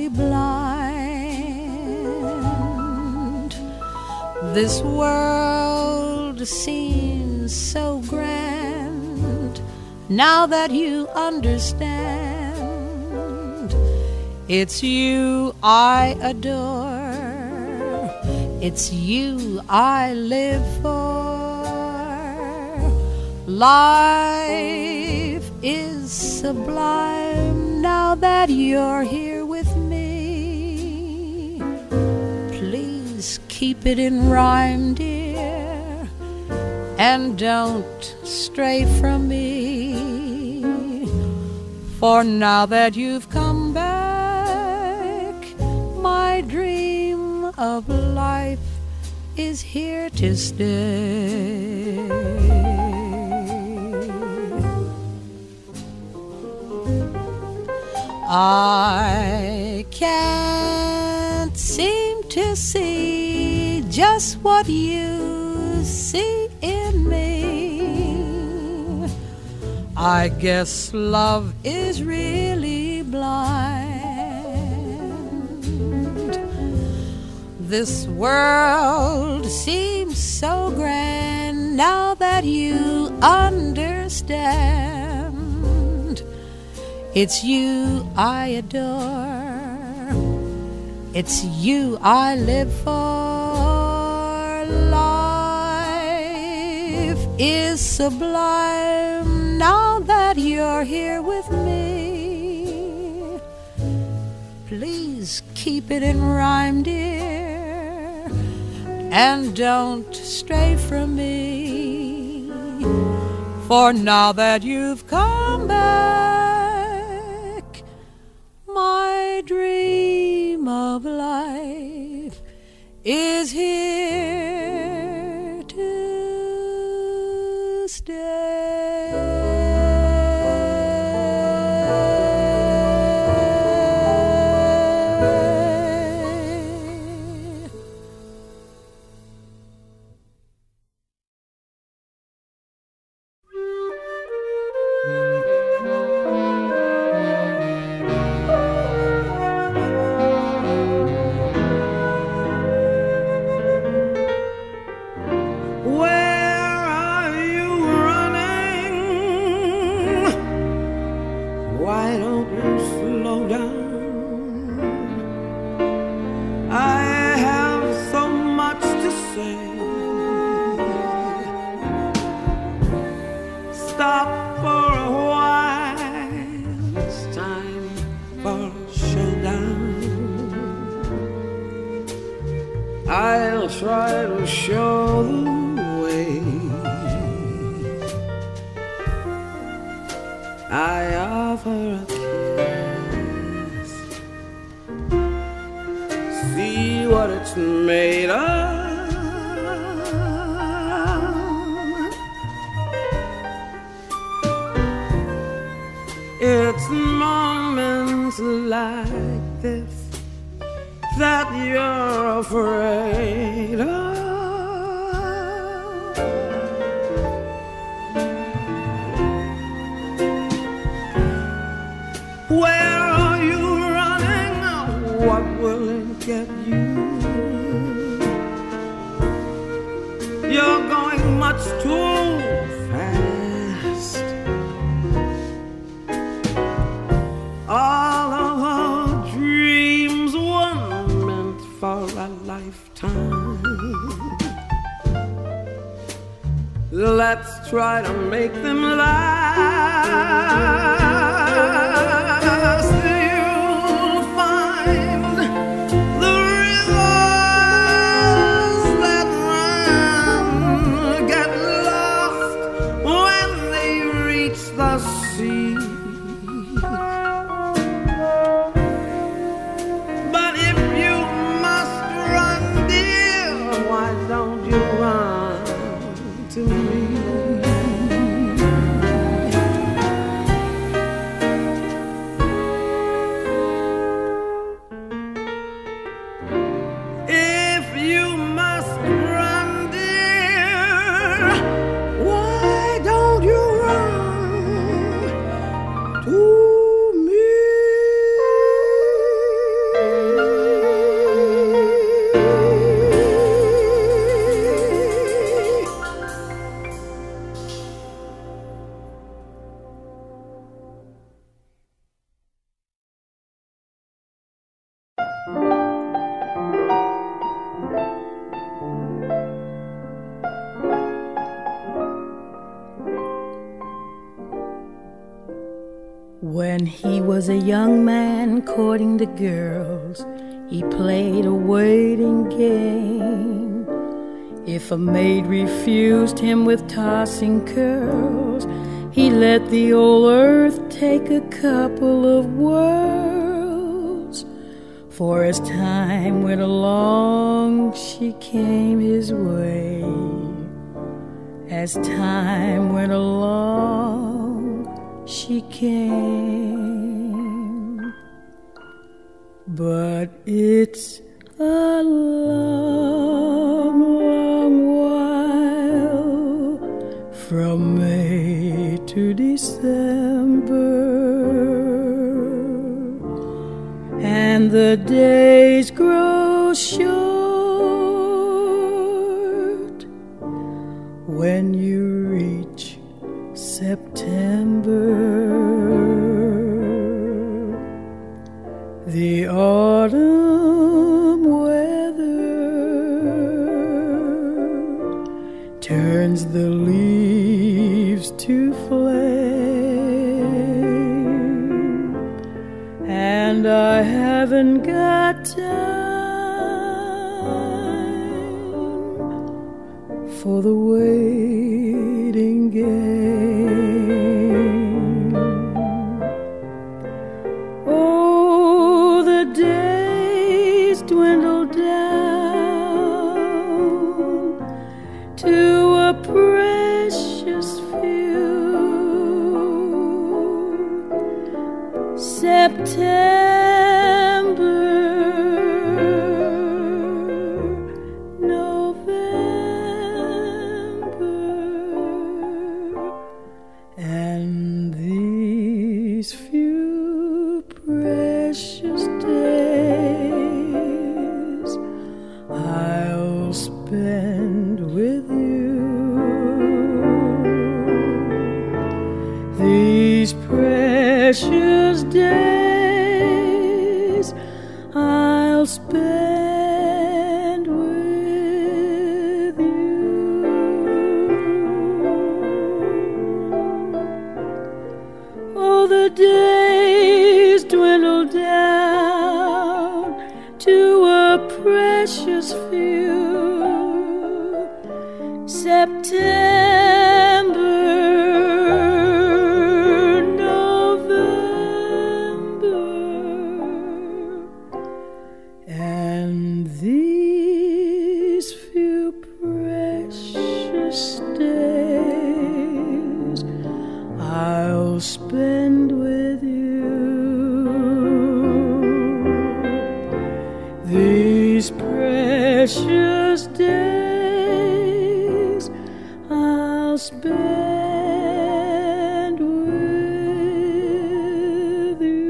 blind. This world seems so grand now that you understand. It's you I adore, it's you I live for. Life is sublime now that you're here with me. Please keep it in rhyme, dear, and don't stray from me. For now that you've come back, my dream of life is here to stay. I can't seem to see just what you see in me. I guess love is really blind. This world seems so grand now that you understand. It's you I adore, it's you I live for. Life is sublime now that you're here with me. Please keep it in rhyme, dear, and don't stray from me. For now that you've come back, my dream of life is here to stay. I'll try to show the way. I offer a kiss, see what it's made of. It's moments like this that you're afraid of. Where are you running? What will it get you? You're going much too fast. All of our dreams were meant for a lifetime. Let's try to make them last. You'll find the rivers that run get lost when they reach the sea. But if you must run, dear, why don't you run to me? If you must run, dear, why don't you run to me? When he was a young man courting the girls, he played a waiting game. If a maid refused him with tossing curls, he let the old earth take a couple of whirls. For as time went along, she came his way. As time went along, she came. But it's a long, long while from May to December, and the days grow short when you reach September. The autumn weather turns the leaves to flame, and I haven't got time for the waiting game. Oh, the days dwindle down to a precious few. September, November, and these few precious days I'll spend with you. These precious days I'll spend with you. Oh, the days dwindle down to a precious few. September, November, and these few precious days I'll spend with you. These precious days I'll spend with you.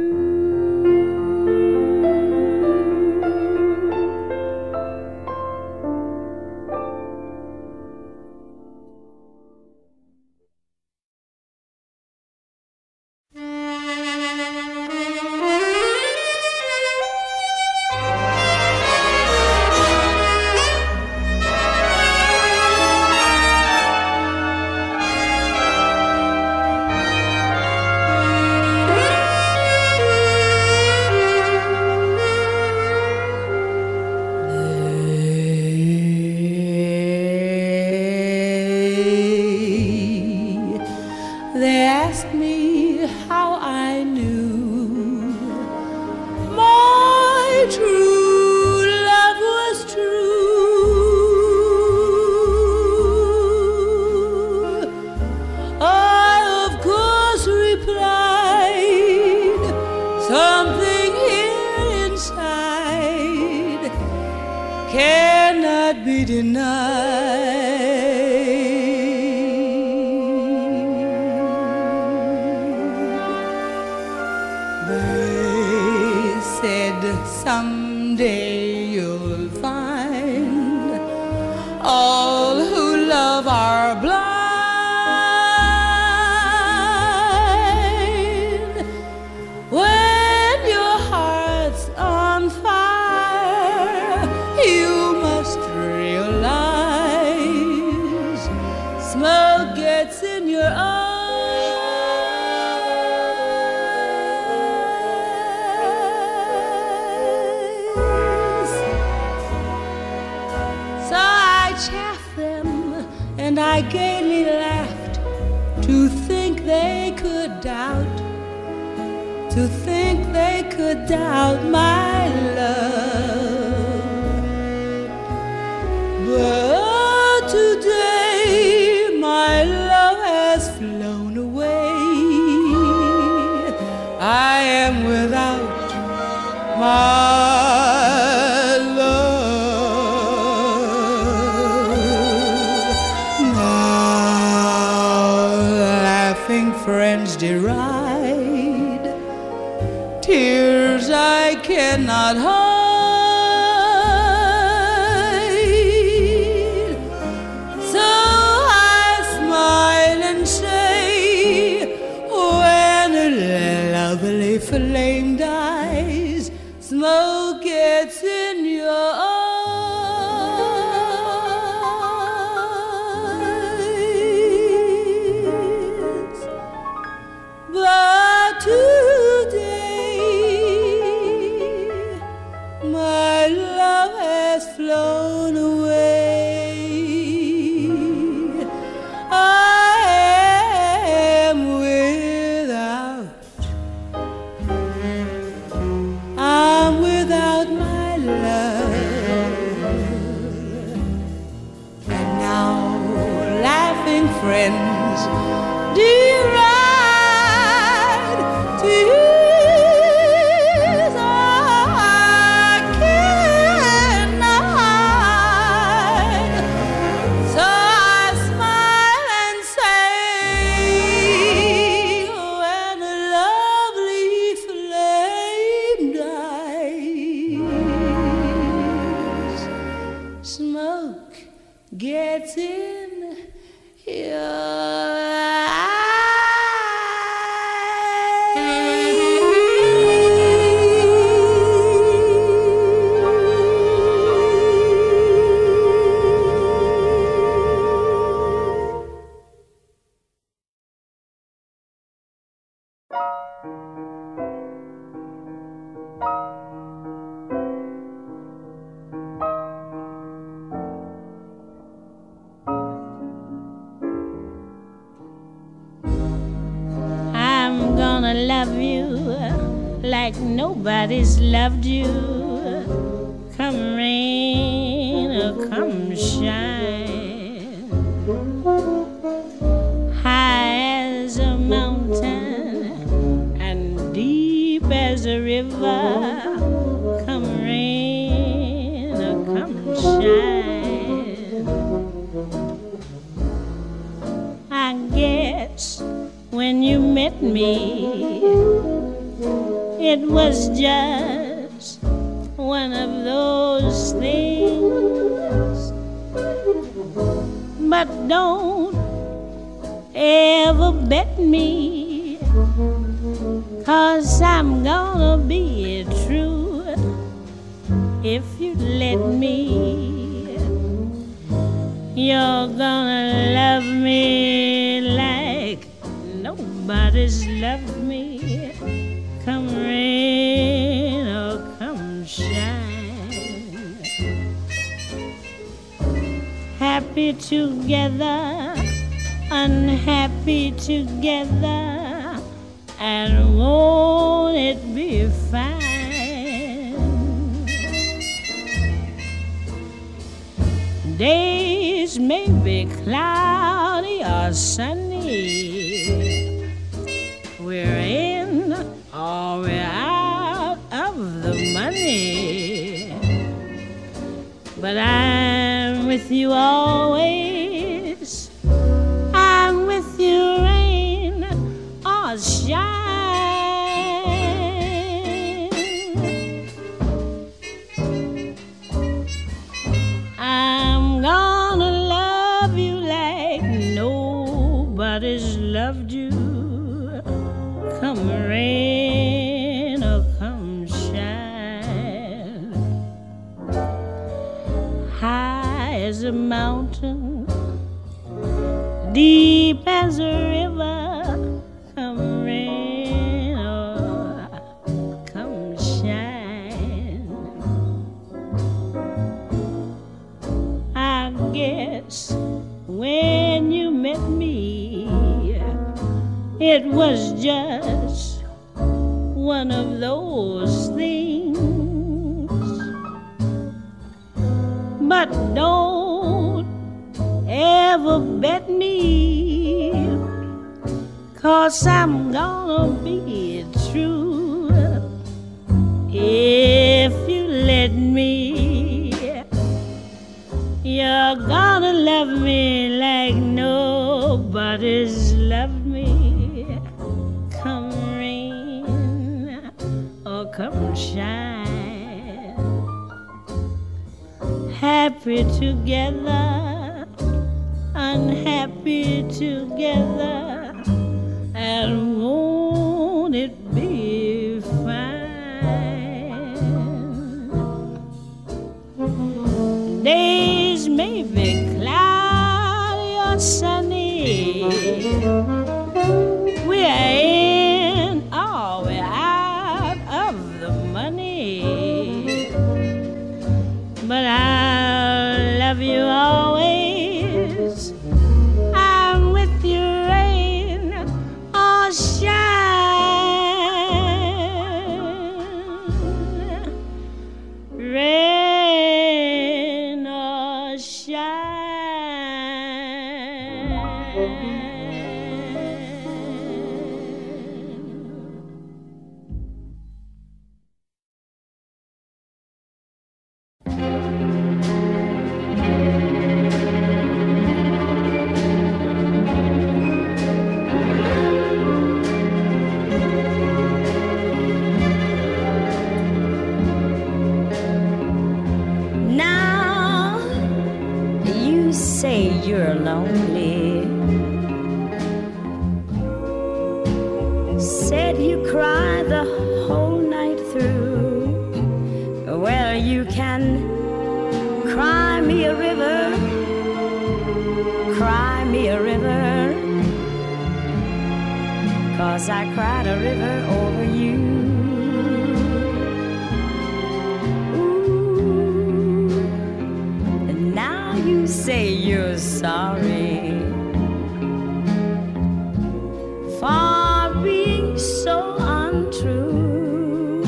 They asked me how I knew my true love was true. I, of course, replied, something here inside cannot be denied. Someday you'll find all who love are blind. When your heart's on fire, you must realize smoke gets in your eyes. And I gaily laughed to think they could doubt, to think they could doubt my love. But today my love has flown away. I am without my friends deride, tears I cannot hide. So I smile and say, when a lovely flame dies, smoke gets in your eyes. I'm gonna love you like nobody's loved you. Come rain or come shine, high as a mountain and deep as a river. Come rain or come shine. I guess when you met me, it was just one of those things. But don't ever bet me, 'cause I'm gonna be true if you let me. You're gonna love me like nobody's loved me. Come rain or come shine, happy together, unhappy together, and won't it be fine? Days may be cloudy or sunny, we're in or we're out of the money, but I'm with you always. I'm with you rain or shine. I'm gonna love you like nobody's loved you. Come rain or come shine, high as a mountain, deep as a river. Come rain or come shine. I guess when you met me, it was just one of those things. But don't ever bet me, 'cause I'm gonna be true if you let me. You're gonna love me like nobody's loved me. Come rain or come shine, happy together, unhappy together, and won't it be fine? Days may be cloudy or sunny, we're in or we're out of the money, but I'll love you always. I'm with you rain or shine, rain or shine. Now you say you're lonely, said you cry the whole night through. Well, you can cry me a river, cry me a river, 'cause I cried a river over you. Ooh, and now you say you're sorry for being so untrue.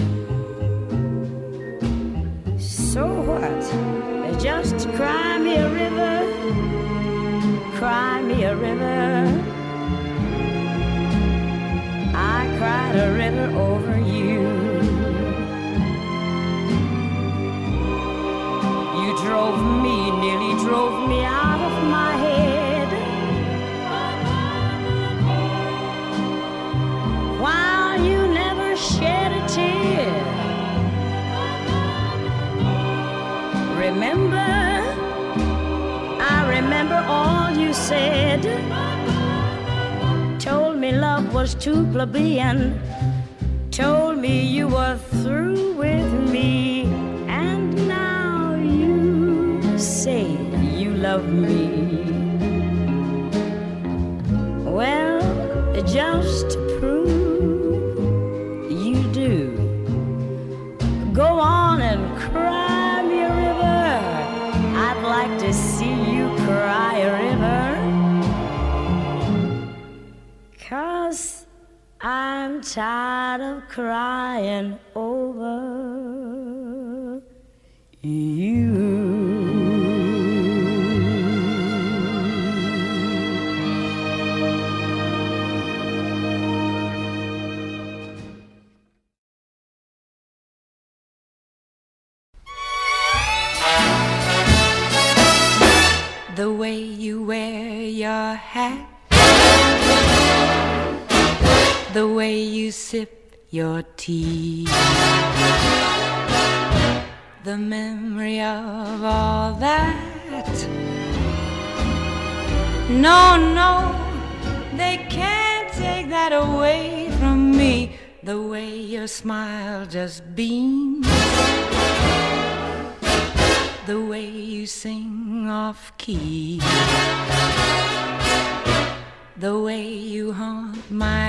So what? Just cry me a river, cry me a river. I cried a river over you. You drove me, nearly drove me out of my head, while you never shed a tear. Remember, I remember all you said. Told me love was too plebeian. Told me you were through with me. And now you say you love me. Well, just to prove you do, go on and cry me a river. I'd like to see you cry a river, 'cause I'm tired of crying over you. The way you wear your hat, the way you sip your tea, the memory of all that. No, no, they can't take that away from me. The way your smile just beams, the way you sing off key, the way you haunt my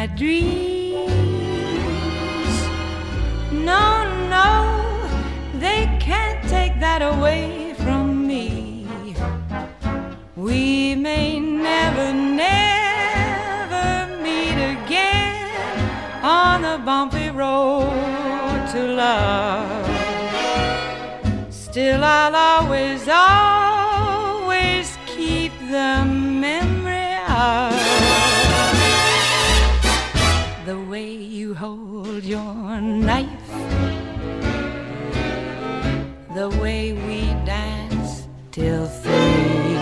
dreams. No, no, they can't take that away from me. We may never, never meet again on the bumpy road to love. Still I'll always, always keep the memory of the way you hold your knife, the way we dance till three,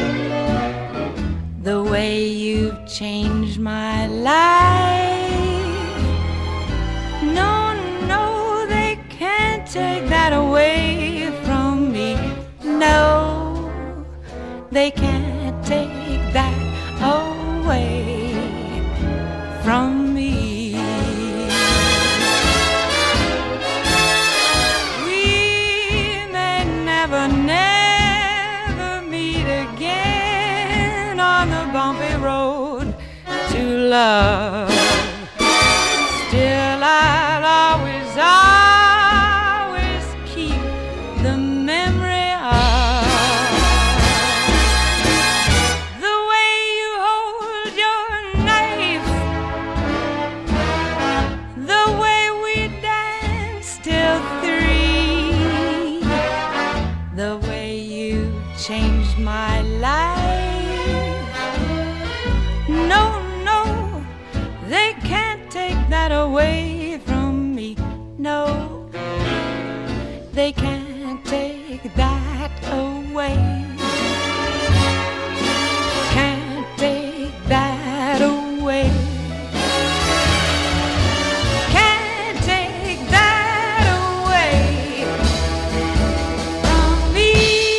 the way you've changed my life. No, no, they can't take that away from me. No, they can't take that away from me. We may never, never meet again on the bumpy road to love. Still I'll always, always keep the memory of the way you hold your knife, the way we dance till three, the way you changed my life. No, no, they can't take that away from me. No, they can't take that away. Can't take that away. Can't take that away from me.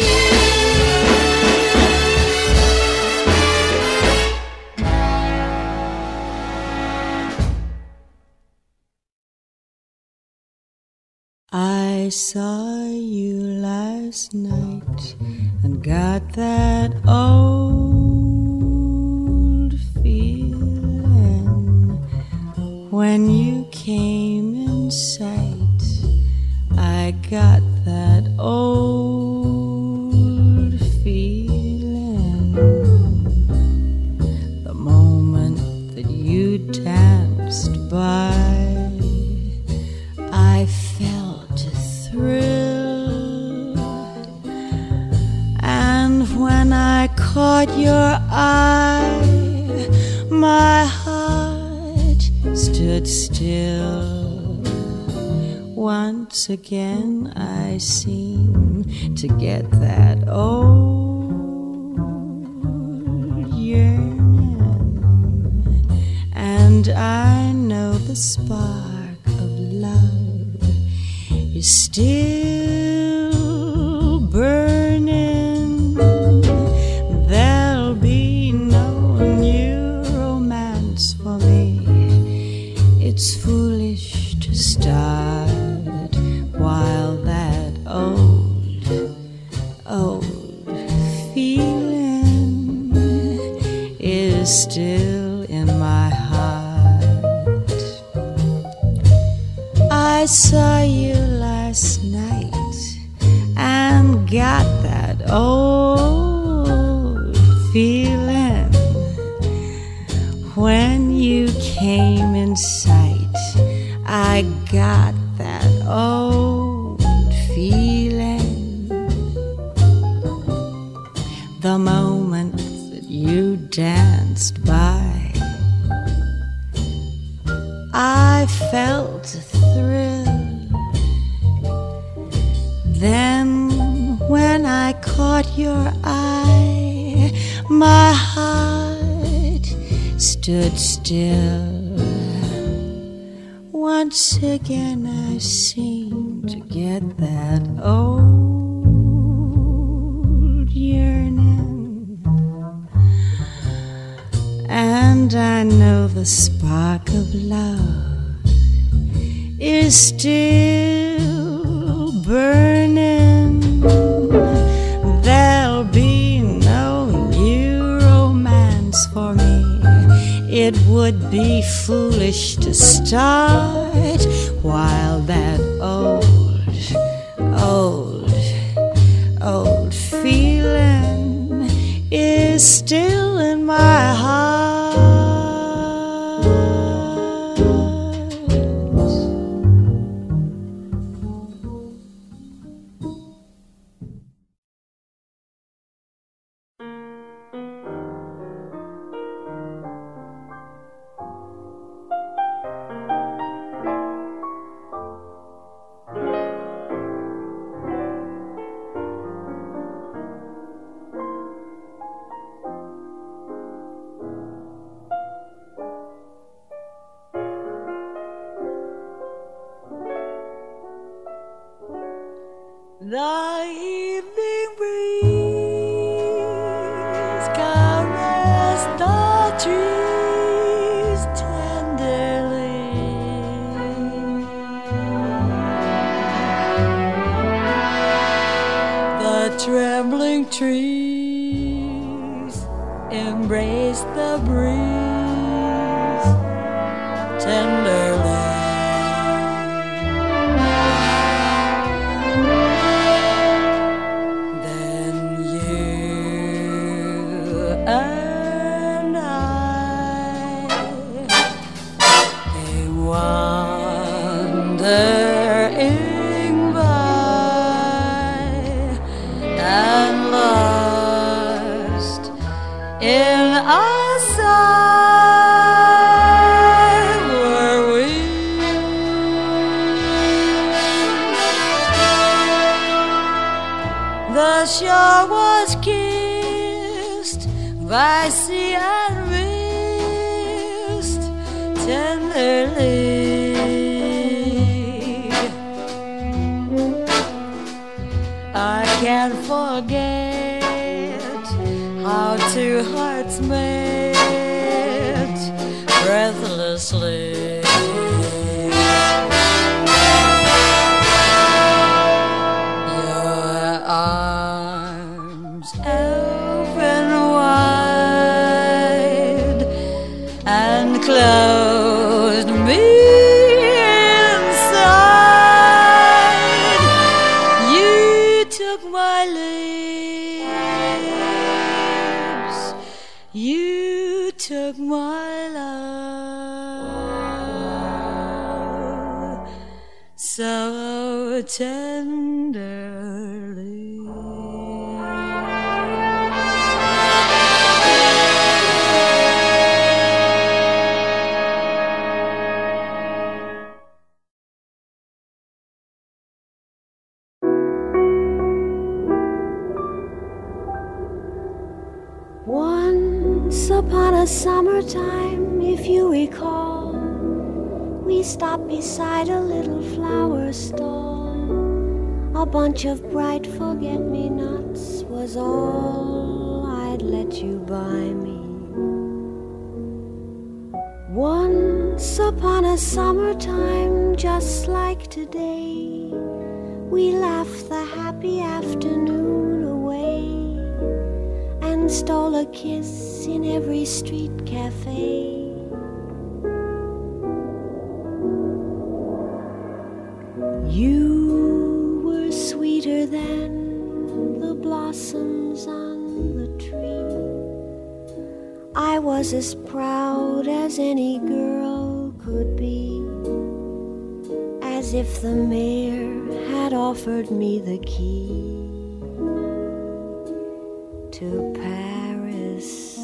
I saw you last night and got that old feeling When you came in sight, I got that old feeling. The moment that you danced by, I felt a thrill. And when I caught your eye, my heart stood still. Once again I seem to get that old yearning, and I know the spark of love is still burning. There'll be no new romance for me. It's foolish to start while that old, old feeling is still in my heart. I saw you last night and got that old feeling. When you came in sight, I got that old feeling. The moment that you danced by, I felt a thrill. Then when I caught your eye, my heart stood still. Once again I seem to get that old yearning, and I know the spark of love is still burning. There'll be no new romance for me. It would be foolish to start while that old, old, old feeling is still in my heart. The evening breeze caressed the trees tenderly. The trembling trees embraced the breeze tenderly. The shore was kissed by sea and mist tenderly. I can't forget how two hearts met breathlessly. Your arms open wide and closed me inside. You took my lips, you took my love so tenderly. Once upon a summertime, if you recall, we stopped beside a little flower stall. A bunch of bright forget-me-nots was all I'd let you buy me. Once upon a summertime, just like today, we laughed the happy afternoon away and stole a kiss in every street cafe. You were sweeter than the blossoms on the tree. I was as proud as any girl could be, as if the mayor had offered me the key to Paris.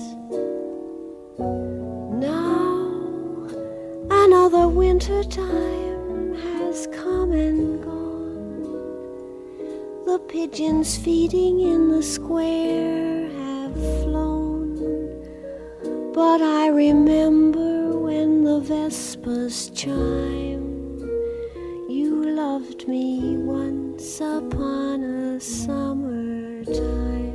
Now another winter time has come and gone. The pigeons feeding in the square have flown, but I remember when the vespers chime. You loved me once upon a summertime.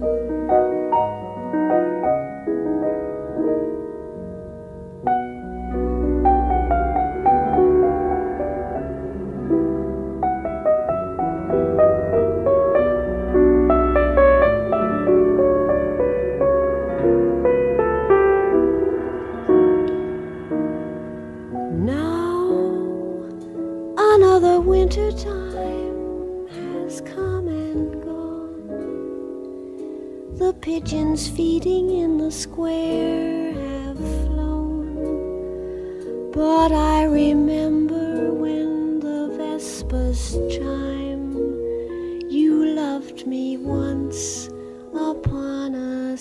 Winter time has come and gone. The pigeons feeding in the square have flown, but I remember when the vespers chime. You loved me once upon a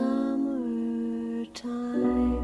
summertime.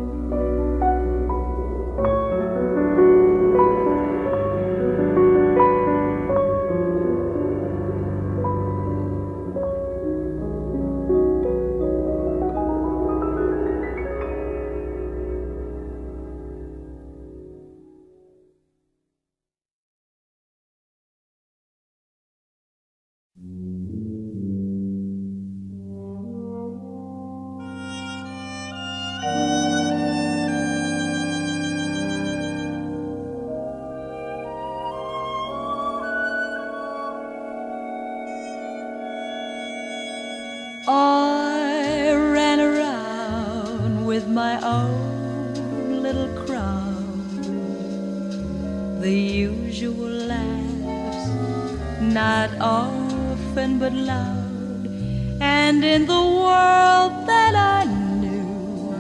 I ran around with my own little crowd, the usual laughs, not often but loud, and in the world that I knew,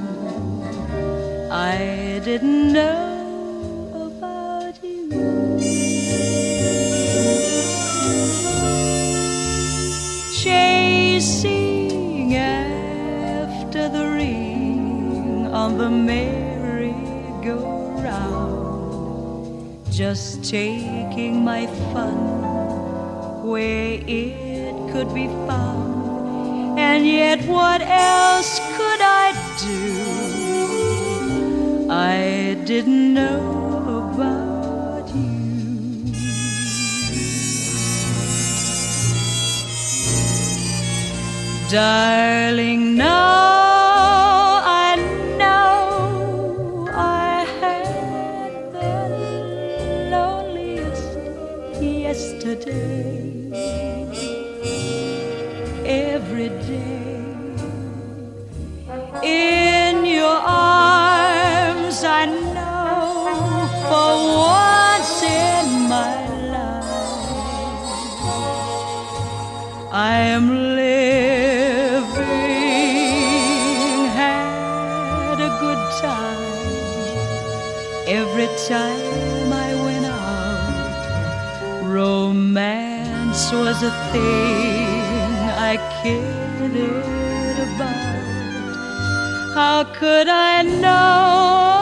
I didn't know about you. Chasing after the ring on the merry-go-round, just taking my fun where it could be found, and yet what else could I do? I didn't know about you. Darling, now I know I had the loneliest yesterday. Every day in your arms I know for once in my life I am living, had a good time every time I went out. Romance was a thing I cared about. How could I know